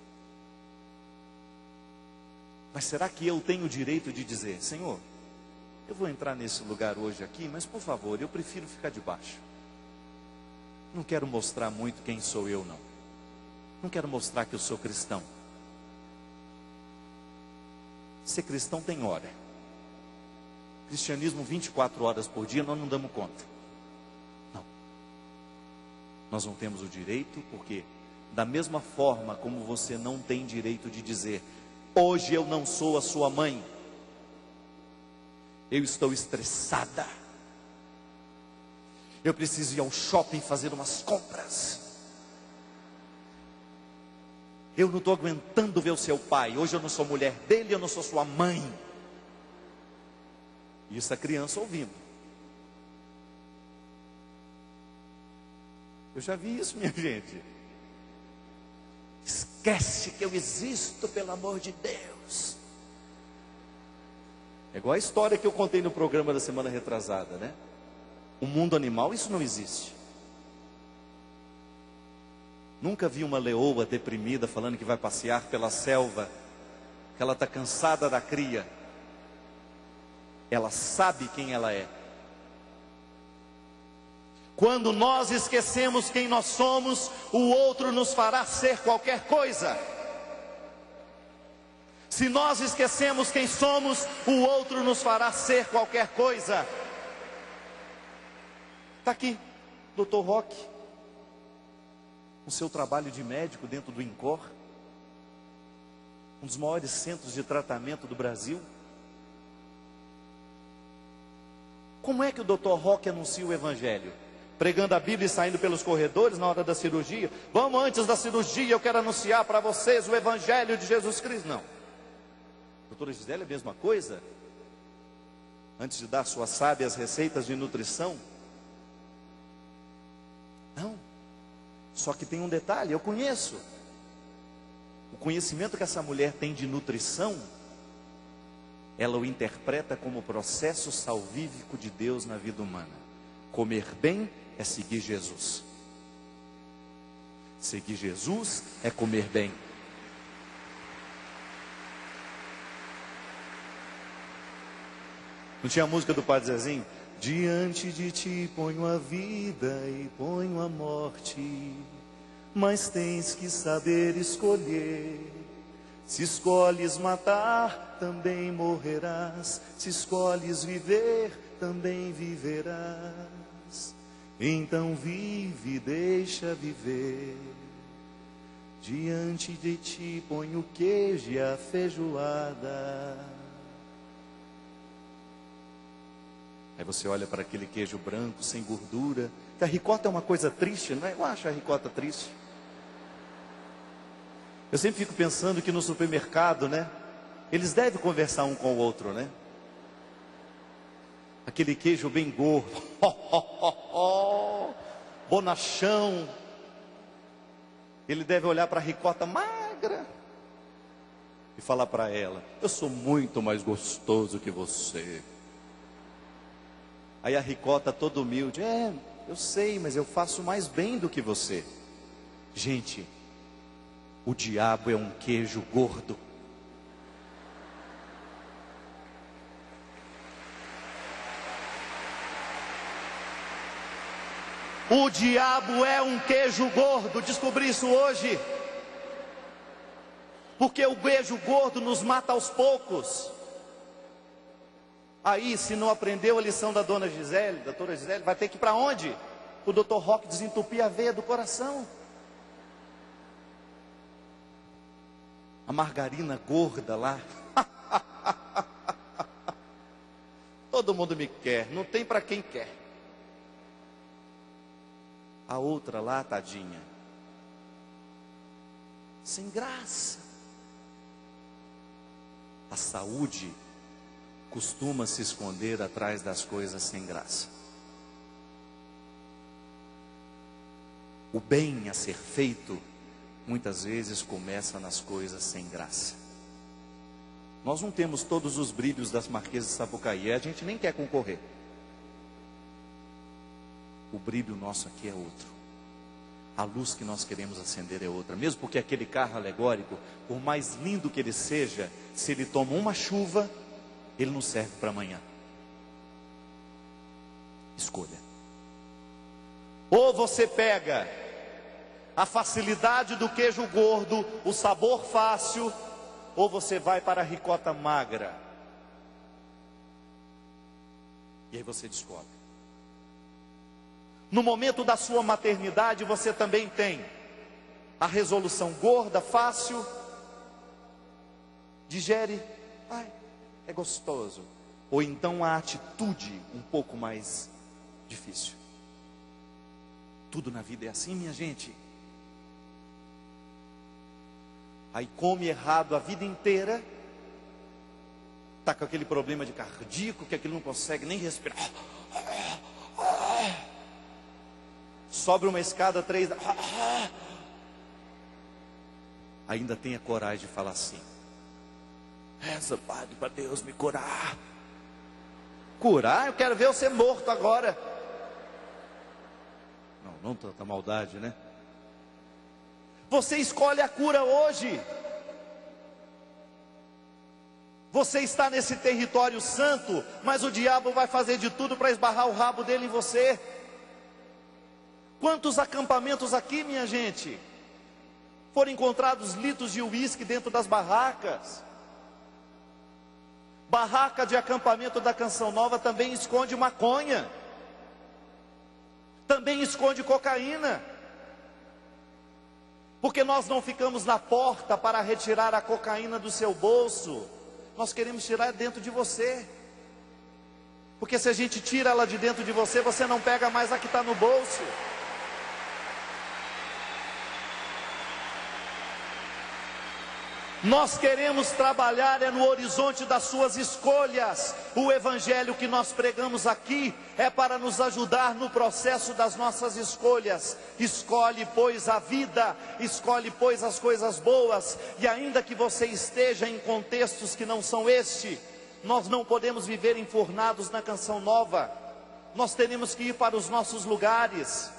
Mas será que eu tenho o direito de dizer: Senhor, eu vou entrar nesse lugar hoje aqui, mas por favor, eu prefiro ficar debaixo. Não quero mostrar muito quem sou eu, não. Não quero mostrar que eu sou cristão. Ser cristão tem hora. Cristianismo 24 horas por dia, nós não damos conta. Não. Nós não temos o direito, porque da mesma forma como você não tem direito de dizer: hoje eu não sou a sua mãe, eu estou estressada, eu preciso ir ao shopping fazer umas compras, eu não estou aguentando ver o seu pai, hoje eu não sou mulher dele, eu não sou sua mãe. Isso a criança ouvindo. Eu já vi isso, minha gente. Esquece que eu existo, pelo amor de Deus. É igual a história que eu contei no programa da semana retrasada, né? O mundo animal, isso não existe. Nunca vi uma leoa deprimida falando que vai passear pela selva, que ela está cansada da cria. Ela sabe quem ela é. Quando nós esquecemos quem nós somos, o outro nos fará ser qualquer coisa. Se nós esquecemos quem somos, o outro nos fará ser qualquer coisa. Está aqui, Dr. Roque, o seu trabalho de médico dentro do INCOR. um dos maiores centros de tratamento do Brasil. Como é que o Dr. Roque anuncia o Evangelho? Pregando a Bíblia e saindo pelos corredores na hora da cirurgia. Vamos, antes da cirurgia, eu quero anunciar para vocês o Evangelho de Jesus Cristo. Não. Doutora Gisele é a mesma coisa? Antes de dar suas sábias receitas de nutrição? Não. Só que tem um detalhe, eu conheço. O conhecimento que essa mulher tem de nutrição, ela o interpreta como o processo salvífico de Deus na vida humana. Comer bem é seguir Jesus. Seguir Jesus é comer bem. Não tinha a música do Padre Zezinho? Diante de ti ponho a vida e ponho a morte, mas tens que saber escolher. Se escolhes matar, também morrerás. Se escolhes viver, também viverás. Então vive, deixa viver. Diante de ti ponho o queijo e a feijoada. Aí você olha para aquele queijo branco, sem gordura. Que a ricota é uma coisa triste, não é? Eu acho a ricota triste. Eu sempre fico pensando que no supermercado, né? Eles devem conversar um com o outro, né? Aquele queijo bem gordo. Bonachão. Ele deve olhar para a ricota magra e falar para ela: eu sou muito mais gostoso que você. Aí a ricota toda humilde: eu sei, mas eu faço mais bem do que você. Gente, o diabo é um queijo gordo. O diabo é um queijo gordo. Descobri isso hoje. Porque o queijo gordo nos mata aos poucos. Aí, se não aprendeu a lição da doutora Gisele, vai ter que ir para onde? O Dr. Roque desentupir a veia do coração. A margarina gorda lá. Todo mundo me quer, não tem para quem quer. A outra lá, tadinha, sem graça. A saúde costuma se esconder atrás das coisas sem graça. O bem a ser feito muitas vezes começa nas coisas sem graça. Nós não temos todos os brilhos das Marquesas de Sapucaí, a gente nem quer concorrer. O brilho nosso aqui é outro. A luz que nós queremos acender é outra. Mesmo porque aquele carro alegórico, por mais lindo que ele seja, se ele toma uma chuva, ele não serve para amanhã. Escolha. Ou você pega a facilidade do queijo gordo, o sabor fácil, ou você vai para a ricota magra. E aí você descobre. No momento da sua maternidade, você também tem a resolução gorda, fácil, digere, é gostoso. Ou então a atitude um pouco mais difícil. Tudo na vida é assim, minha gente. Aí come errado a vida inteira, está com aquele problema de cardíaco, que aquele não consegue nem respirar. Sobe uma escada 3, ainda tem a coragem de falar assim: reza, padre, para Deus me curar. Curar? Eu quero ver você morto agora. Não tanta maldade, né? Você escolhe a cura hoje. Você está nesse território santo, mas o diabo vai fazer de tudo para esbarrar o rabo dele em você. Quantos acampamentos aqui, minha gente? Foram encontrados litros de uísque dentro das barracas. Barraca de acampamento da Canção Nova também esconde maconha. Também esconde cocaína. Porque nós não ficamos na porta para retirar a cocaína do seu bolso, nós queremos tirar dentro de você. Porque se a gente tira ela de dentro de você, você não pega mais a que está no bolso. Nós queremos trabalhar no horizonte das suas escolhas. O evangelho que nós pregamos aqui é para nos ajudar no processo das nossas escolhas. Escolhe, pois, a vida, escolhe, pois, as coisas boas. E ainda que você esteja em contextos que não são este, nós não podemos viver enfornados na canção nova. Nós teremos que ir para os nossos lugares.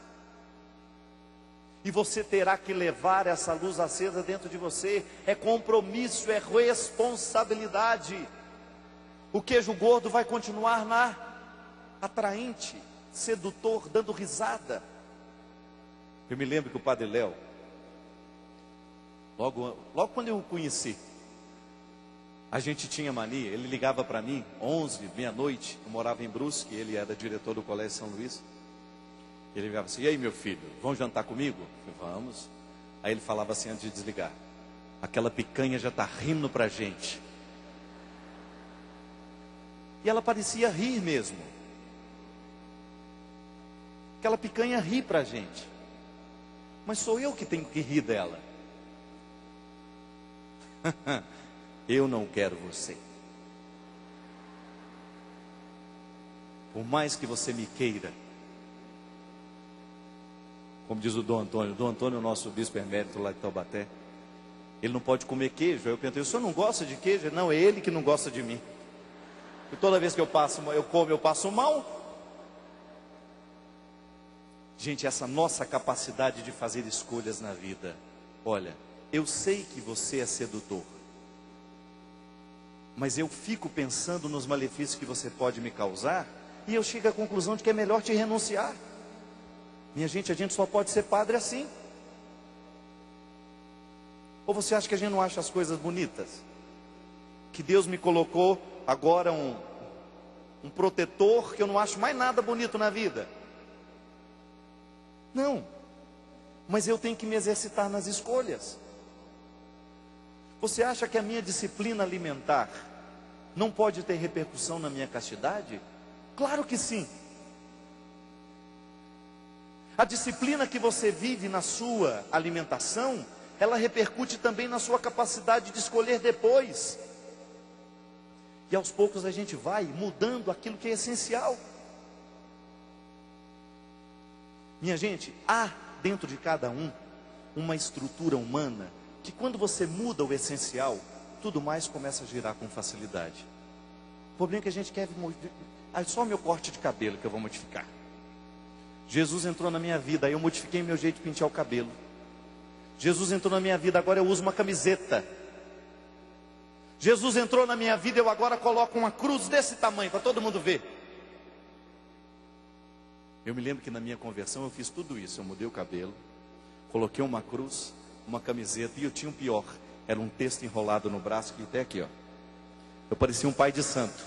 E você terá que levar essa luz acesa dentro de você. É compromisso, é responsabilidade. O queijo gordo vai continuar lá, atraente, sedutor, dando risada. Eu me lembro que o Padre Léo, logo quando eu o conheci, a gente tinha mania, ele ligava para mim, 11, meia-noite, eu morava em Brusque, ele era diretor do Colégio São Luís. Ele ligava assim: e aí, meu filho, vão jantar comigo? Eu falei: vamos. Aí ele falava assim antes de desligar: aquela picanha já está rindo para a gente. E ela parecia rir mesmo. Aquela picanha ri para a gente. Mas sou eu que tenho que rir dela. Eu não quero você. Por mais que você me queira, como diz o Dom Antônio, o nosso bispo emérito lá de Taubaté, ele não pode comer queijo. Aí eu perguntei: o senhor não gosta de queijo? Não, é ele que não gosta de mim. E toda vez que eu passo mal. Gente, essa nossa capacidade de fazer escolhas na vida. Olha, eu sei que você é sedutor, mas eu fico pensando nos malefícios que você pode me causar, e eu chego à conclusão de que é melhor te renunciar. Minha gente, a gente só pode ser padre assim. Ou você acha que a gente não acha as coisas bonitas? Que Deus me colocou agora um protetor, que eu não acho mais nada bonito na vida? Não. Mas eu tenho que me exercitar nas escolhas. Você acha que a minha disciplina alimentar não pode ter repercussão na minha castidade? Claro que sim. A disciplina que você vive na sua alimentação, ela repercute também na sua capacidade de escolher depois. E aos poucos a gente vai mudando aquilo que é essencial. Minha gente, há dentro de cada um uma estrutura humana que, quando você muda o essencial, tudo mais começa a girar com facilidade. O problema é que a gente quer só o meu corte de cabelo que eu vou modificar. Jesus entrou na minha vida, aí eu modifiquei meu jeito de pentear o cabelo. Jesus entrou na minha vida, agora eu uso uma camiseta. Jesus entrou na minha vida, eu agora coloco uma cruz desse tamanho, para todo mundo ver. Eu me lembro que na minha conversão eu fiz tudo isso. Eu mudei o cabelo, coloquei uma cruz, uma camiseta, e eu tinha um pior. Era um texto enrolado no braço, que até aqui, ó. Eu parecia um pai de santo.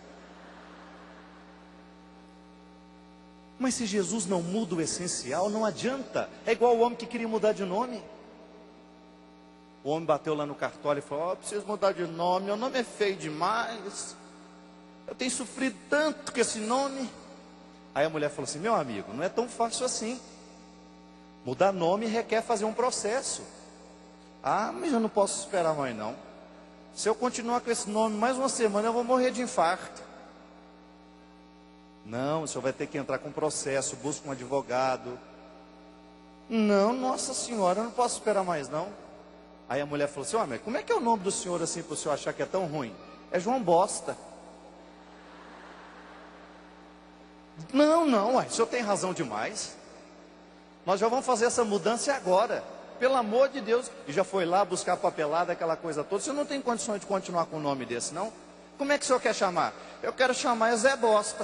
Mas se Jesus não muda o essencial, não adianta. É igual o homem que queria mudar de nome. O homem bateu lá no cartório e falou: preciso mudar de nome, meu nome é feio demais, eu tenho sofrido tanto com esse nome. Aí a mulher falou assim: meu amigo, não é tão fácil assim. Mudar nome requer fazer um processo. Mas eu não posso esperar mais não. Se eu continuar com esse nome mais uma semana, eu vou morrer de infarto. Não, o senhor vai ter que entrar com um processo, busca um advogado. Não, nossa senhora, eu não posso esperar mais não. Aí a mulher falou assim: mas como é que é o nome do senhor assim, para o senhor achar que é tão ruim? É João Bosta. Não, o senhor tem razão demais. Nós já vamos fazer essa mudança agora, pelo amor de Deus. E já foi lá buscar a papelada, aquela coisa toda. O senhor não tem condições de continuar com um nome desse, não? Como é que o senhor quer chamar? Eu quero chamar Zé Bosta.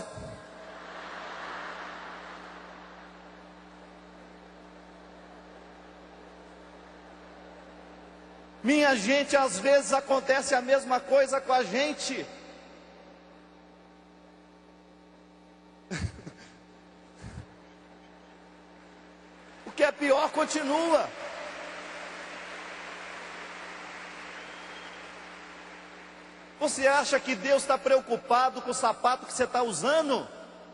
Minha gente, às vezes acontece a mesma coisa com a gente. O que é pior continua. Você acha que Deus está preocupado com o sapato que você está usando?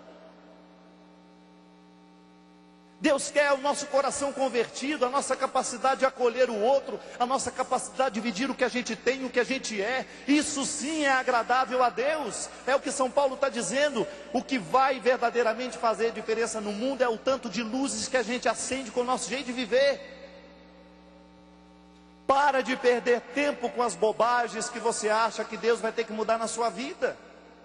Deus quer o nosso coração convertido, a nossa capacidade de acolher o outro, a nossa capacidade de dividir o que a gente tem, o que a gente é. Isso sim é agradável a Deus. É o que São Paulo está dizendo. O que vai verdadeiramente fazer diferença no mundo é o tanto de luzes que a gente acende com o nosso jeito de viver. Para de perder tempo com as bobagens que você acha que Deus vai ter que mudar na sua vida.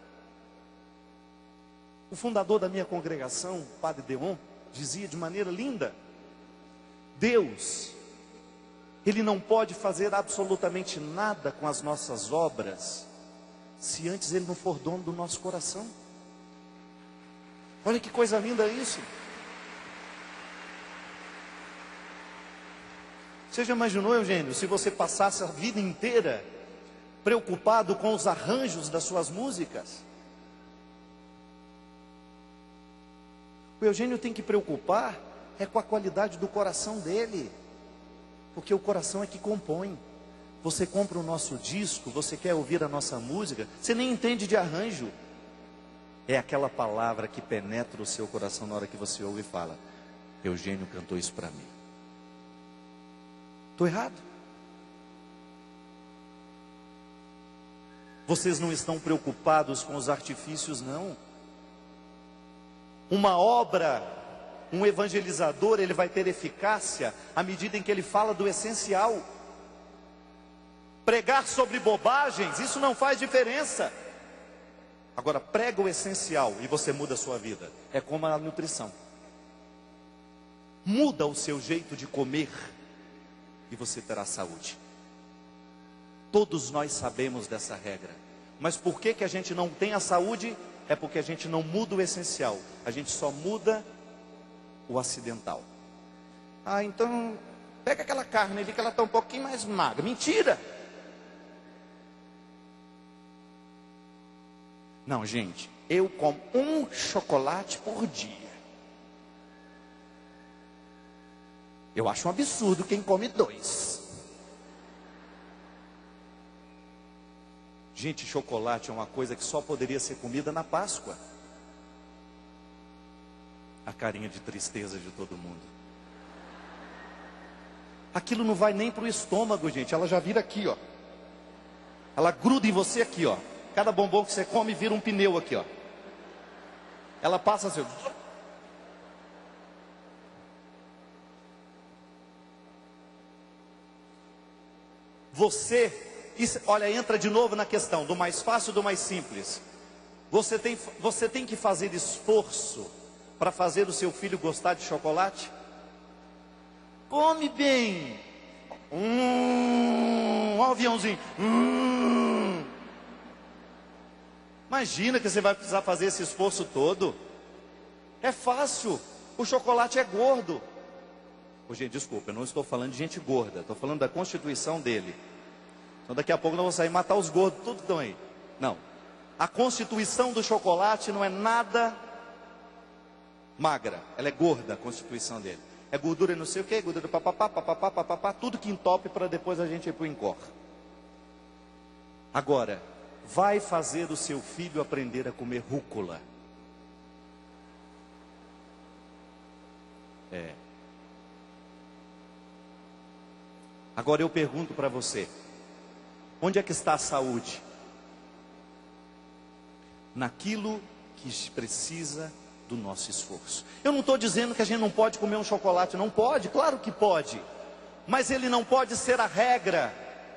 O fundador da minha congregação, Padre Deon, dizia de maneira linda: Deus, Ele não pode fazer absolutamente nada com as nossas obras, se antes Ele não for dono do nosso coração. Olha que coisa linda isso. Você já imaginou, Eugênio, se você passasse a vida inteira preocupado com os arranjos das suas músicas? O Eugênio tem que preocupar é com a qualidade do coração dele, porque o coração é que compõe. Você compra o nosso disco, você quer ouvir a nossa música, você nem entende de arranjo. É aquela palavra que penetra o seu coração na hora que você ouve e fala: Eugênio cantou isso para mim. Estou errado? Vocês não estão preocupados com os artifícios, não. Uma obra, um evangelizador, ele vai ter eficácia à medida em que ele fala do essencial. Pregar sobre bobagens, isso não faz diferença. Agora, prega o essencial e você muda a sua vida. É como a nutrição. Muda o seu jeito de comer e você terá saúde. Todos nós sabemos dessa regra. Mas por que a gente não tem a saúde? É porque a gente não muda o essencial. A gente só muda o acidental. Ah, então pega aquela carne ali que ela está um pouquinho mais magra. Mentira! Não, gente, eu como um chocolate por dia. Eu acho um absurdo quem come 2. Gente, chocolate é uma coisa que só poderia ser comida na Páscoa. A carinha de tristeza de todo mundo. Aquilo não vai nem para o estômago, gente. Ela já vira aqui, ó. Ela gruda em você aqui, ó. Cada bombom que você come vira um pneu aqui, ó. Ela passa assim. Você... Isso, olha, entra de novo na questão do mais fácil e do mais simples. Você tem que fazer esforço para fazer o seu filho gostar de chocolate? Come bem. Olha o aviãozinho. Imagina que você vai precisar fazer esse esforço todo. É fácil. O chocolate é gordo. Ô, gente, desculpa, eu não estou falando de gente gorda. Estou falando da constituição dele. Então daqui a pouco nós vamos sair e matar os gordos, tudo estão aí. Não. A constituição do chocolate não é nada magra. Ela é gorda, a constituição dele. É gordura não sei o que, gordura papapá, tudo que entope para depois a gente ir para o engorro. Agora, vai fazer o seu filho aprender a comer rúcula. Agora eu pergunto para você. Onde é que está a saúde? Naquilo que precisa do nosso esforço. Eu não estou dizendo que a gente não pode comer um chocolate. Não pode, claro que pode. Mas ele não pode ser a regra.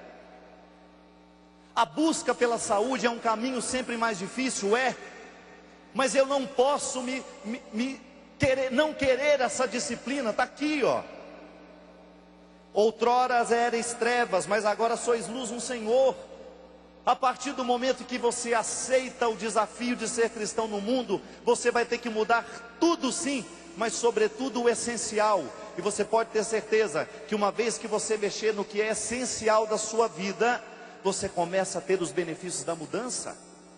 A busca pela saúde é um caminho sempre mais difícil, mas eu não posso não querer essa disciplina. Está aqui, ó. Outrora erais trevas, mas agora sois luz no Senhor. A partir do momento que você aceita o desafio de ser cristão no mundo, você vai ter que mudar tudo, sim, mas sobretudo o essencial. E você pode ter certeza que uma vez que você mexer no que é essencial da sua vida, você começa a ter os benefícios da mudança.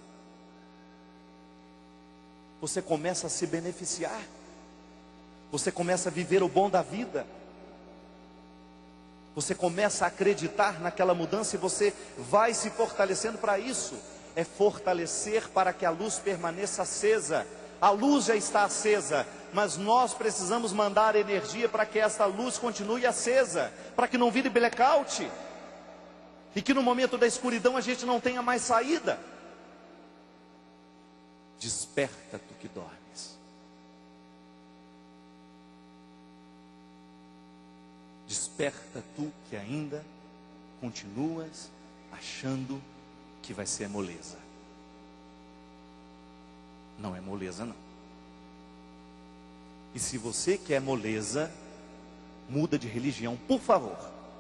Você começa a se beneficiar. Você começa a viver o bom da vida. Você começa a acreditar naquela mudança e você vai se fortalecendo para isso. É fortalecer para que a luz permaneça acesa. A luz já está acesa, mas nós precisamos mandar energia para que essa luz continue acesa, para que não vire blackout, e que no momento da escuridão a gente não tenha mais saída. Desperta, tu que dormes. Desperta, tu que ainda continuas achando que vai ser moleza. Não é moleza, não. E se você quer moleza, muda de religião, por favor.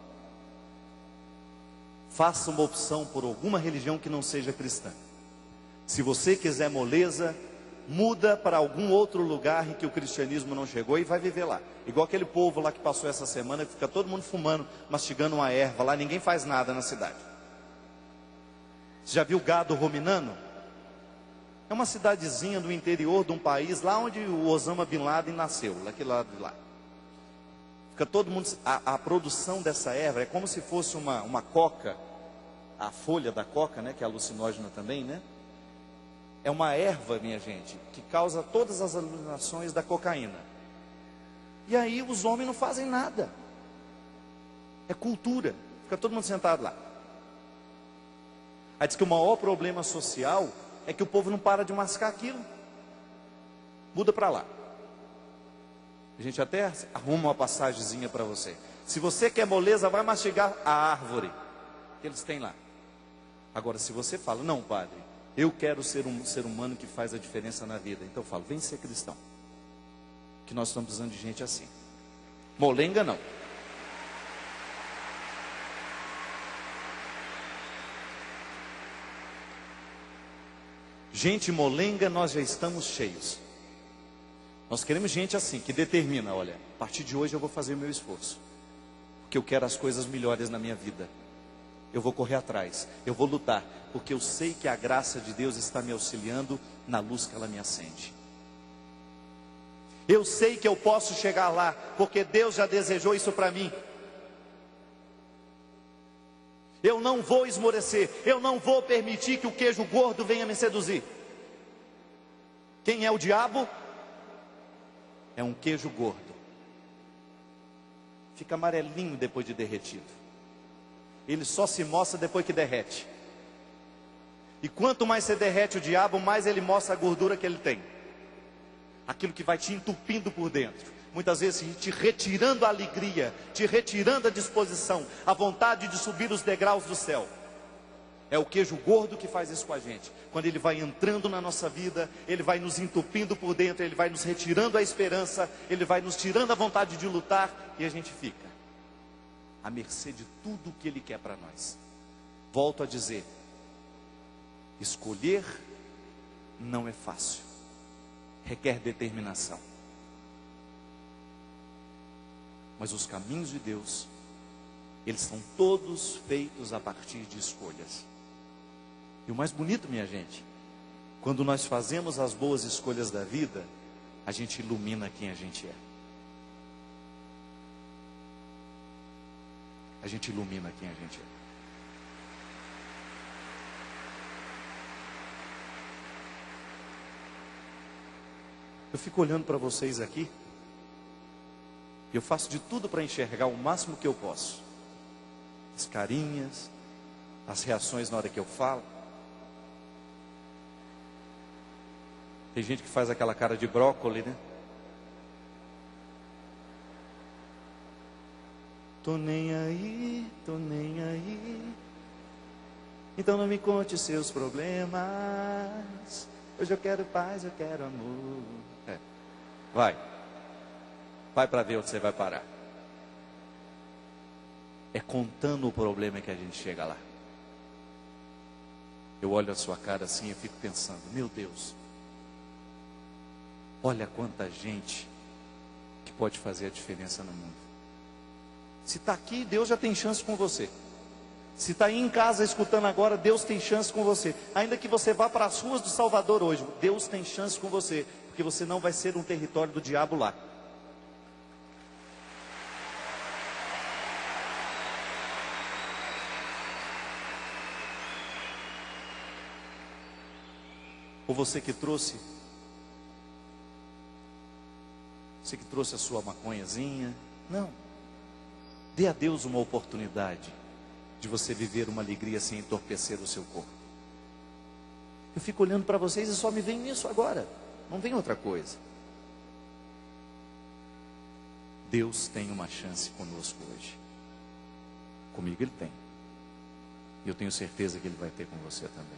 Faça uma opção por alguma religião que não seja cristã. Se você quiser moleza, muda para algum outro lugar em que o cristianismo não chegou e vai viver lá. Igual aquele povo lá que passou essa semana, que fica todo mundo fumando, mastigando uma erva lá, ninguém faz nada na cidade. Você já viu gado ruminando? É uma cidadezinha do interior de um país, lá onde o Osama Bin Laden nasceu, daquele lado de lá. Fica todo mundo, a produção dessa erva é como se fosse uma coca, a folha da coca, né, que é alucinógena também, né? É uma erva, minha gente, que causa todas as alucinações da cocaína. E aí os homens não fazem nada. É cultura, fica todo mundo sentado lá. Aí diz que o maior problema social é que o povo não para de mascar aquilo. Muda para lá. A gente até arruma uma passagemzinha para você. Se você quer moleza, vai mastigar a árvore que eles têm lá. Agora, se você fala, não, padre, eu quero ser um ser humano que faz a diferença na vida, então eu falo, vem ser cristão, que nós estamos precisando de gente assim. Molenga não. Gente molenga, nós já estamos cheios. Nós queremos gente assim, que determina, olha, a partir de hoje eu vou fazer o meu esforço, porque eu quero as coisas melhores na minha vida. Eu vou correr atrás, eu vou lutar, porque eu sei que a graça de Deus está me auxiliando na luz que ela me acende. Eu sei que eu posso chegar lá, porque Deus já desejou isso para mim. Eu não vou esmorecer, eu não vou permitir que o queijo gordo venha me seduzir. Quem é o diabo? É um queijo gordo. Fica amarelinho depois de derretido. Ele só se mostra depois que derrete. E quanto mais você derrete o diabo, mais ele mostra a gordura que ele tem. Aquilo que vai te entupindo por dentro. Muitas vezes te retirando a alegria, te retirando a disposição, a vontade de subir os degraus do céu. É o queijo gordo que faz isso com a gente. Quando ele vai entrando na nossa vida, ele vai nos entupindo por dentro, ele vai nos retirando a esperança, ele vai nos tirando a vontade de lutar, e a gente fica à mercê de tudo o que ele quer para nós. Volto a dizer, escolher não é fácil, requer determinação. Mas os caminhos de Deus, eles são todos feitos a partir de escolhas. E o mais bonito, minha gente, quando nós fazemos as boas escolhas da vida, a gente ilumina quem a gente é. A gente ilumina quem a gente é. Eu fico olhando para vocês aqui, eu faço de tudo para enxergar o máximo que eu posso. As carinhas, as reações na hora que eu falo. Tem gente que faz aquela cara de brócolis, né? Tô nem aí, tô nem aí. Então não me conte seus problemas. Hoje eu quero paz, eu quero amor. Vai para ver onde você vai parar. É contando o problema que a gente chega lá. Eu olho a sua cara assim e fico pensando, meu Deus, olha quanta gente que pode fazer a diferença no mundo. Se está aqui, Deus já tem chance com você. Se está aí em casa escutando agora, Deus tem chance com você. Ainda que você vá para as ruas do Salvador hoje, Deus tem chance com você, porque você não vai ser um território do diabo lá. Ou você que trouxe a sua maconhazinha. Não. Dê a Deus uma oportunidade de você viver uma alegria sem entorpecer o seu corpo. Eu fico olhando para vocês e só me vem isso agora. Não tem outra coisa. Deus tem uma chance conosco hoje. Comigo Ele tem. E eu tenho certeza que Ele vai ter com você também.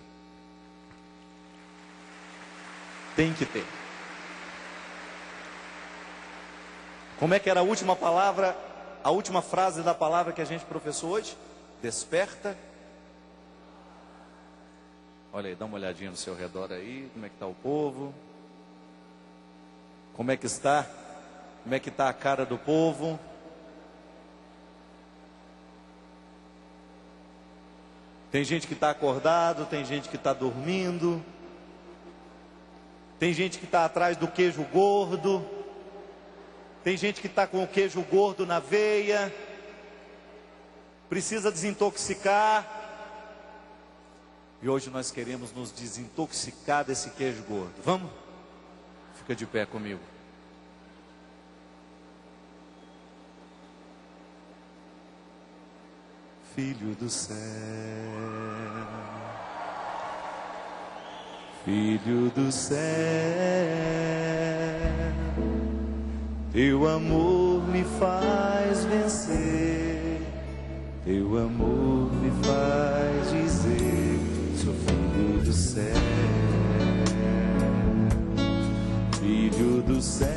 Tem que ter. Como é que era a última palavra, a última frase da palavra que a gente professou hoje? Desperta. Olha aí, dá uma olhadinha no seu redor aí, como é que está o povo? Como é que está? Como é que está a cara do povo? Tem gente que está acordado, tem gente que está dormindo. Tem gente que está atrás do queijo gordo. Tem gente que está com o queijo gordo na veia. Precisa desintoxicar. E hoje nós queremos nos desintoxicar desse queijo gordo. Vamos? Fica de pé comigo. Filho do céu, Filho do céu, teu amor me faz vencer, teu amor me faz dizer, sou filho do céu, Filho do céu,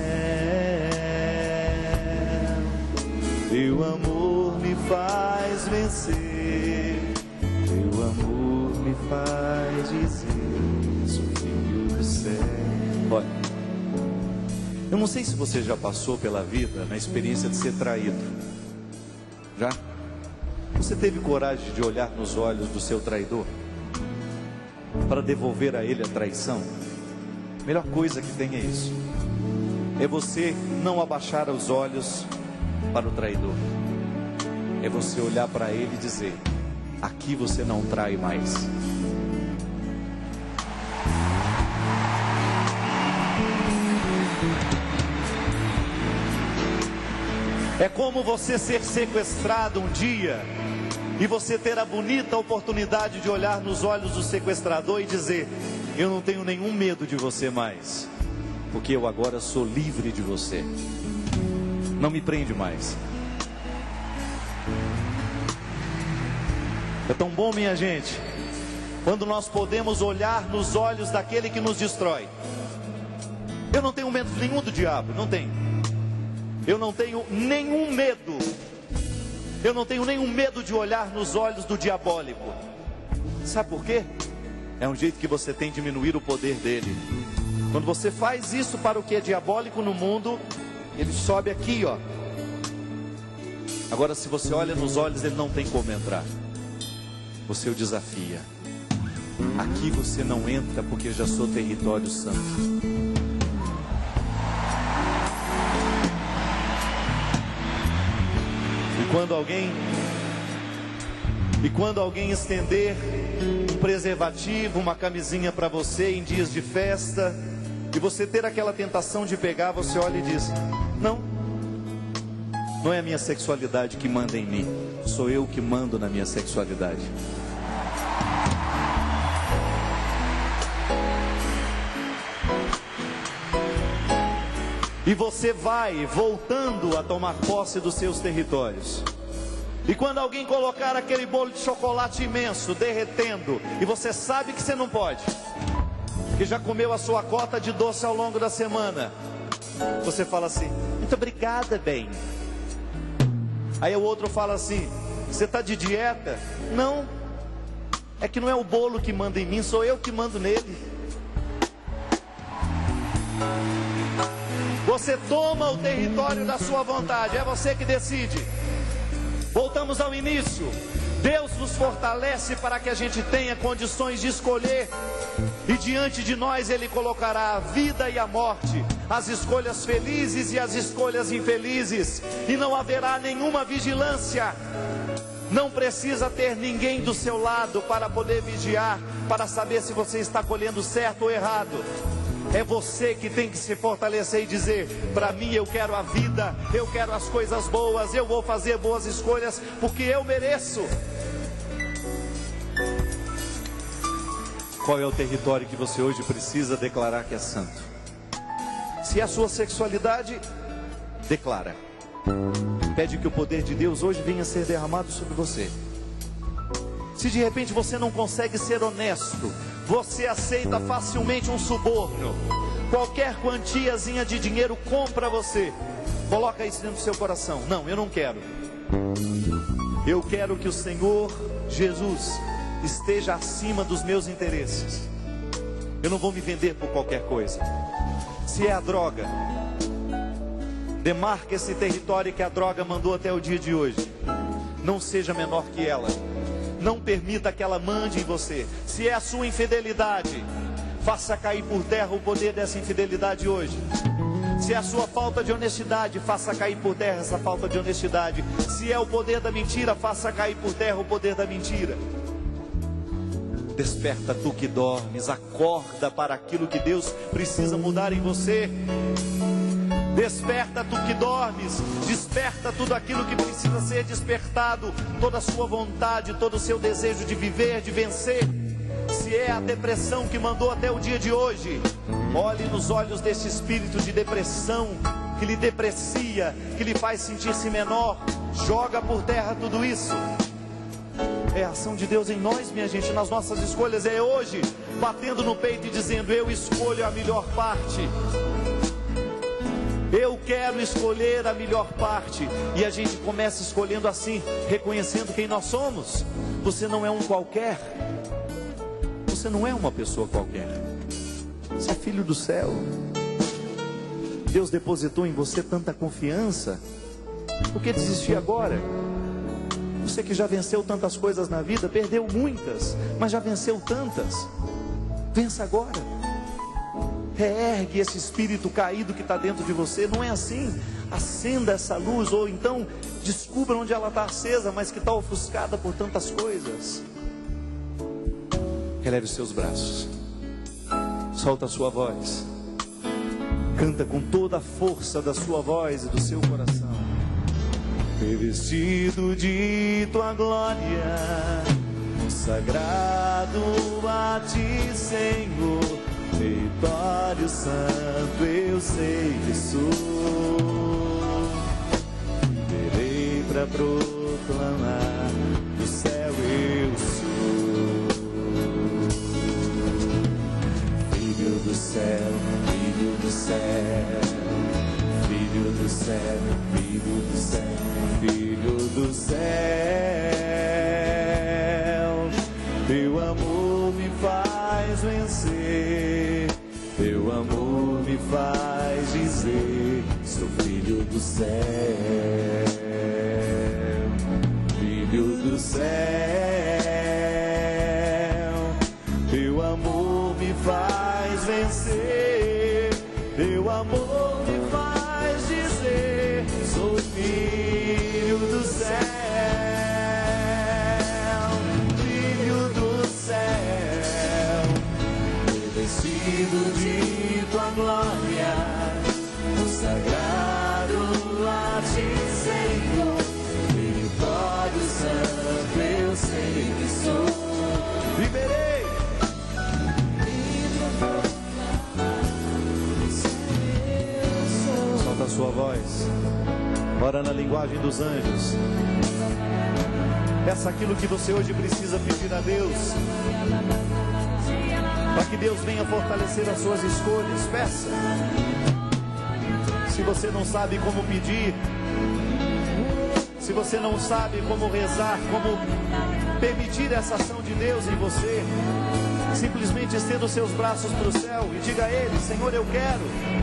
teu amor me faz vencer, teu amor me faz dizer, sou filho do céu. Olha, eu não sei se você já passou pela vida na experiência de ser traído. Já? Você teve coragem de olhar nos olhos do seu traidor para devolver a ele a traição? A melhor coisa que tem é isso. É você não abaixar os olhos para o traidor. É você olhar para ele e dizer: aqui você não trai mais. É como você ser sequestrado um dia e você ter a bonita oportunidade de olhar nos olhos do sequestrador e dizer: eu não tenho nenhum medo de você mais, porque eu agora sou livre de você. Não me prende mais. É tão bom, minha gente, quando nós podemos olhar nos olhos daquele que nos destrói. Eu não tenho medo nenhum do diabo, não tenho. Eu não tenho nenhum medo. Eu não tenho nenhum medo de olhar nos olhos do diabólico. Sabe por quê? É um jeito que você tem de diminuir o poder dele. Quando você faz isso para o que é diabólico no mundo, ele sobe aqui, ó. Agora, se você olha nos olhos, ele não tem como entrar. Você o desafia. Aqui você não entra, porque já sou território santo. E quando alguém estender um preservativo, uma camisinha para você em dias de festa, e você ter aquela tentação de pegar, você olha e diz: não é a minha sexualidade que manda em mim, sou eu que mando na minha sexualidade. E você vai voltando a tomar posse dos seus territórios. E quando alguém colocar aquele bolo de chocolate imenso, derretendo, e você sabe que você não pode, que já comeu a sua cota de doce ao longo da semana, você fala assim: muito obrigada, bem. Aí o outro fala assim: você está de dieta? Não, é que não é o bolo que manda em mim, sou eu que mando nele. Você toma o território da sua vontade, é você que decide. Voltamos ao início. Deus nos fortalece para que a gente tenha condições de escolher. E diante de nós Ele colocará a vida e a morte, as escolhas felizes e as escolhas infelizes. E não haverá nenhuma vigilância. Não precisa ter ninguém do seu lado para poder vigiar, para saber se você está colhendo certo ou errado. É você que tem que se fortalecer e dizer: para mim, eu quero a vida, eu quero as coisas boas, eu vou fazer boas escolhas, porque eu mereço. Qual é o território que você hoje precisa declarar que é santo? Se é a sua sexualidade, declara. Pede que o poder de Deus hoje venha a ser derramado sobre você. Se de repente você não consegue ser honesto, você aceita facilmente um suborno, qualquer quantiazinha de dinheiro compra você, coloca isso dentro do seu coração: não, eu não quero. Eu quero que o Senhor Jesus esteja acima dos meus interesses. Eu não vou me vender por qualquer coisa. Se é a droga, demarque esse território que a droga mandou até o dia de hoje. Não seja menor que ela. Não permita que ela mande em você. Se é a sua infidelidade, faça cair por terra o poder dessa infidelidade hoje. Se é a sua falta de honestidade, faça cair por terra essa falta de honestidade. Se é o poder da mentira, faça cair por terra o poder da mentira. Desperta tu que dormes, acorda para aquilo que Deus precisa mudar em você. Desperta tu que dormes, desperta tudo aquilo que precisa ser despertado, toda a sua vontade, todo o seu desejo de viver, de vencer. Se é a depressão que mandou até o dia de hoje, olhe nos olhos desse espírito de depressão, que lhe deprecia, que lhe faz sentir-se menor, joga por terra tudo isso. É a ação de Deus em nós, minha gente, nas nossas escolhas. É hoje, batendo no peito e dizendo: eu escolho a melhor parte. Eu quero escolher a melhor parte. E a gente começa escolhendo assim, reconhecendo quem nós somos. Você não é um qualquer. Você não é uma pessoa qualquer. Você é filho do céu. Deus depositou em você tanta confiança. Por que desistir agora? Você que já venceu tantas coisas na vida, perdeu muitas, mas já venceu tantas. Vença agora. Reergue esse espírito caído que está dentro de você. Não é assim. Acenda essa luz, ou então descubra onde ela está acesa, mas que está ofuscada por tantas coisas. Eleve os seus braços. Solta a sua voz. Canta com toda a força da sua voz e do seu coração. Revestido de tua glória, sagrado a ti, Senhor, território santo eu sei que sou. Verei para proclamar, do céu eu sou. Filho do céu, filho do céu, filho do céu, filho do céu, filho do céu. Teu amor me faz vencer, teu amor me faz dizer: sou filho do céu, filho do céu. Teu amor me faz vencer, teu amor me faz dizer: sou filho do céu, filho do céu, revestido de tua glória, consagrado a ti, Senhor, território santo eu sei que sou. Viverei. Solta a sua voz. Ora na linguagem dos anjos. Peça aquilo que você hoje precisa pedir a Deus, para que Deus venha fortalecer as suas escolhas. Peça. Se você não sabe como pedir, se você não sabe como rezar, como permitir essa ação de Deus em você, simplesmente estenda os seus braços para o céu e diga a Ele: Senhor, eu quero.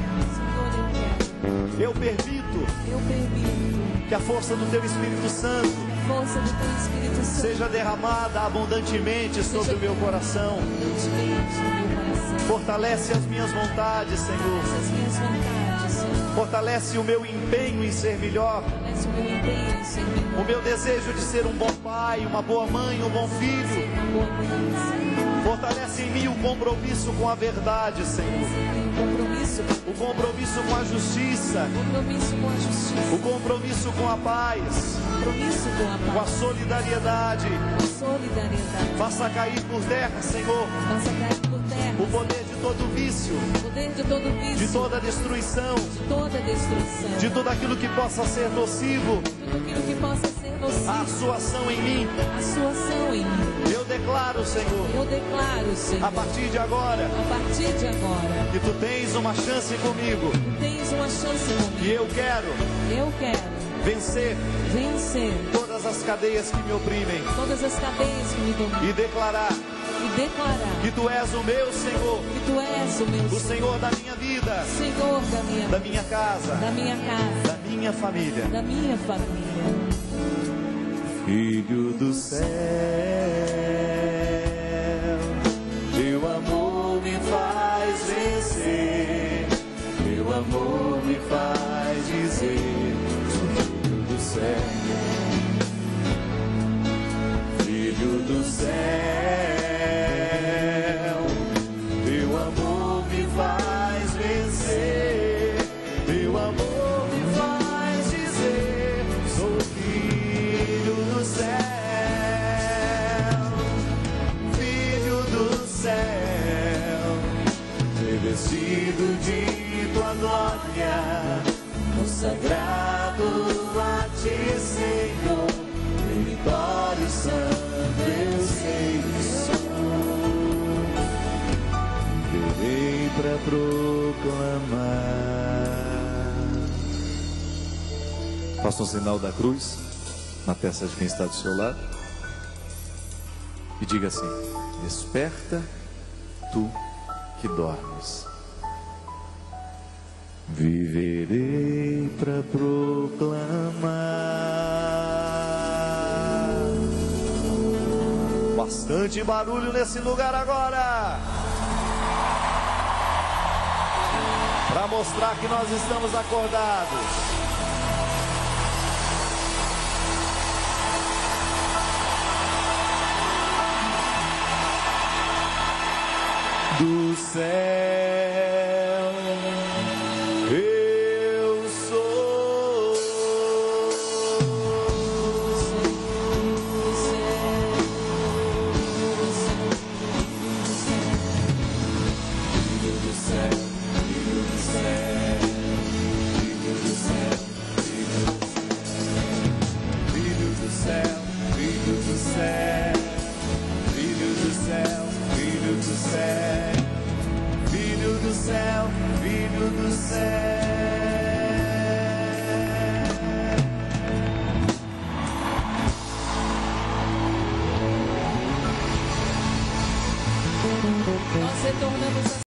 Eu permito que a força do Teu Espírito Santo seja derramada abundantemente sobre o meu coração. Fortalece as minhas vontades, Senhor. Fortalece o meu empenho em ser melhor. Fortalece o meu empenho em ser melhor. O meu desejo de ser um bom pai, uma boa mãe, um bom filho. Ser uma boa mãe, Senhor. Fortalece em mim o compromisso com a verdade, Senhor. O compromisso com a justiça. O compromisso com a paz. Com a solidariedade. Faça cair por terra, Senhor, o poder de todo vício, de toda destruição, de tudo aquilo que possa ser nocivo. A sua ação em mim. Eu declaro, Senhor, a partir de agora, que tu tens uma chance comigo. E eu quero vencer todas as cadeias que me oprimem. E declarar que tu és o meu Senhor, o Senhor da minha vida, da minha casa, da minha família. Filho do céu, teu amor me faz vencer, teu amor me faz dizer, filho do céu, filho do céu, teu amor me faz vencer, teu amor me faz dizer, sou filho do céu, filho do céu, revestido de tua glória, consagrado a ti, Senhor, meritório santo eu sei que sou, virei pra proclamar. Faça um sinal da cruz na testa de quem está do seu lado e diga assim: desperta tu que dormes. Viverei para proclamar. Bastante barulho nesse lugar agora, para mostrar que nós estamos acordados. Do céu eu sou, filho do céu, filho do céu, filho do céu, filho do céu, filho do céu, filho do céu, filho do céu, filho do céu, filho do céu. Nós retornamos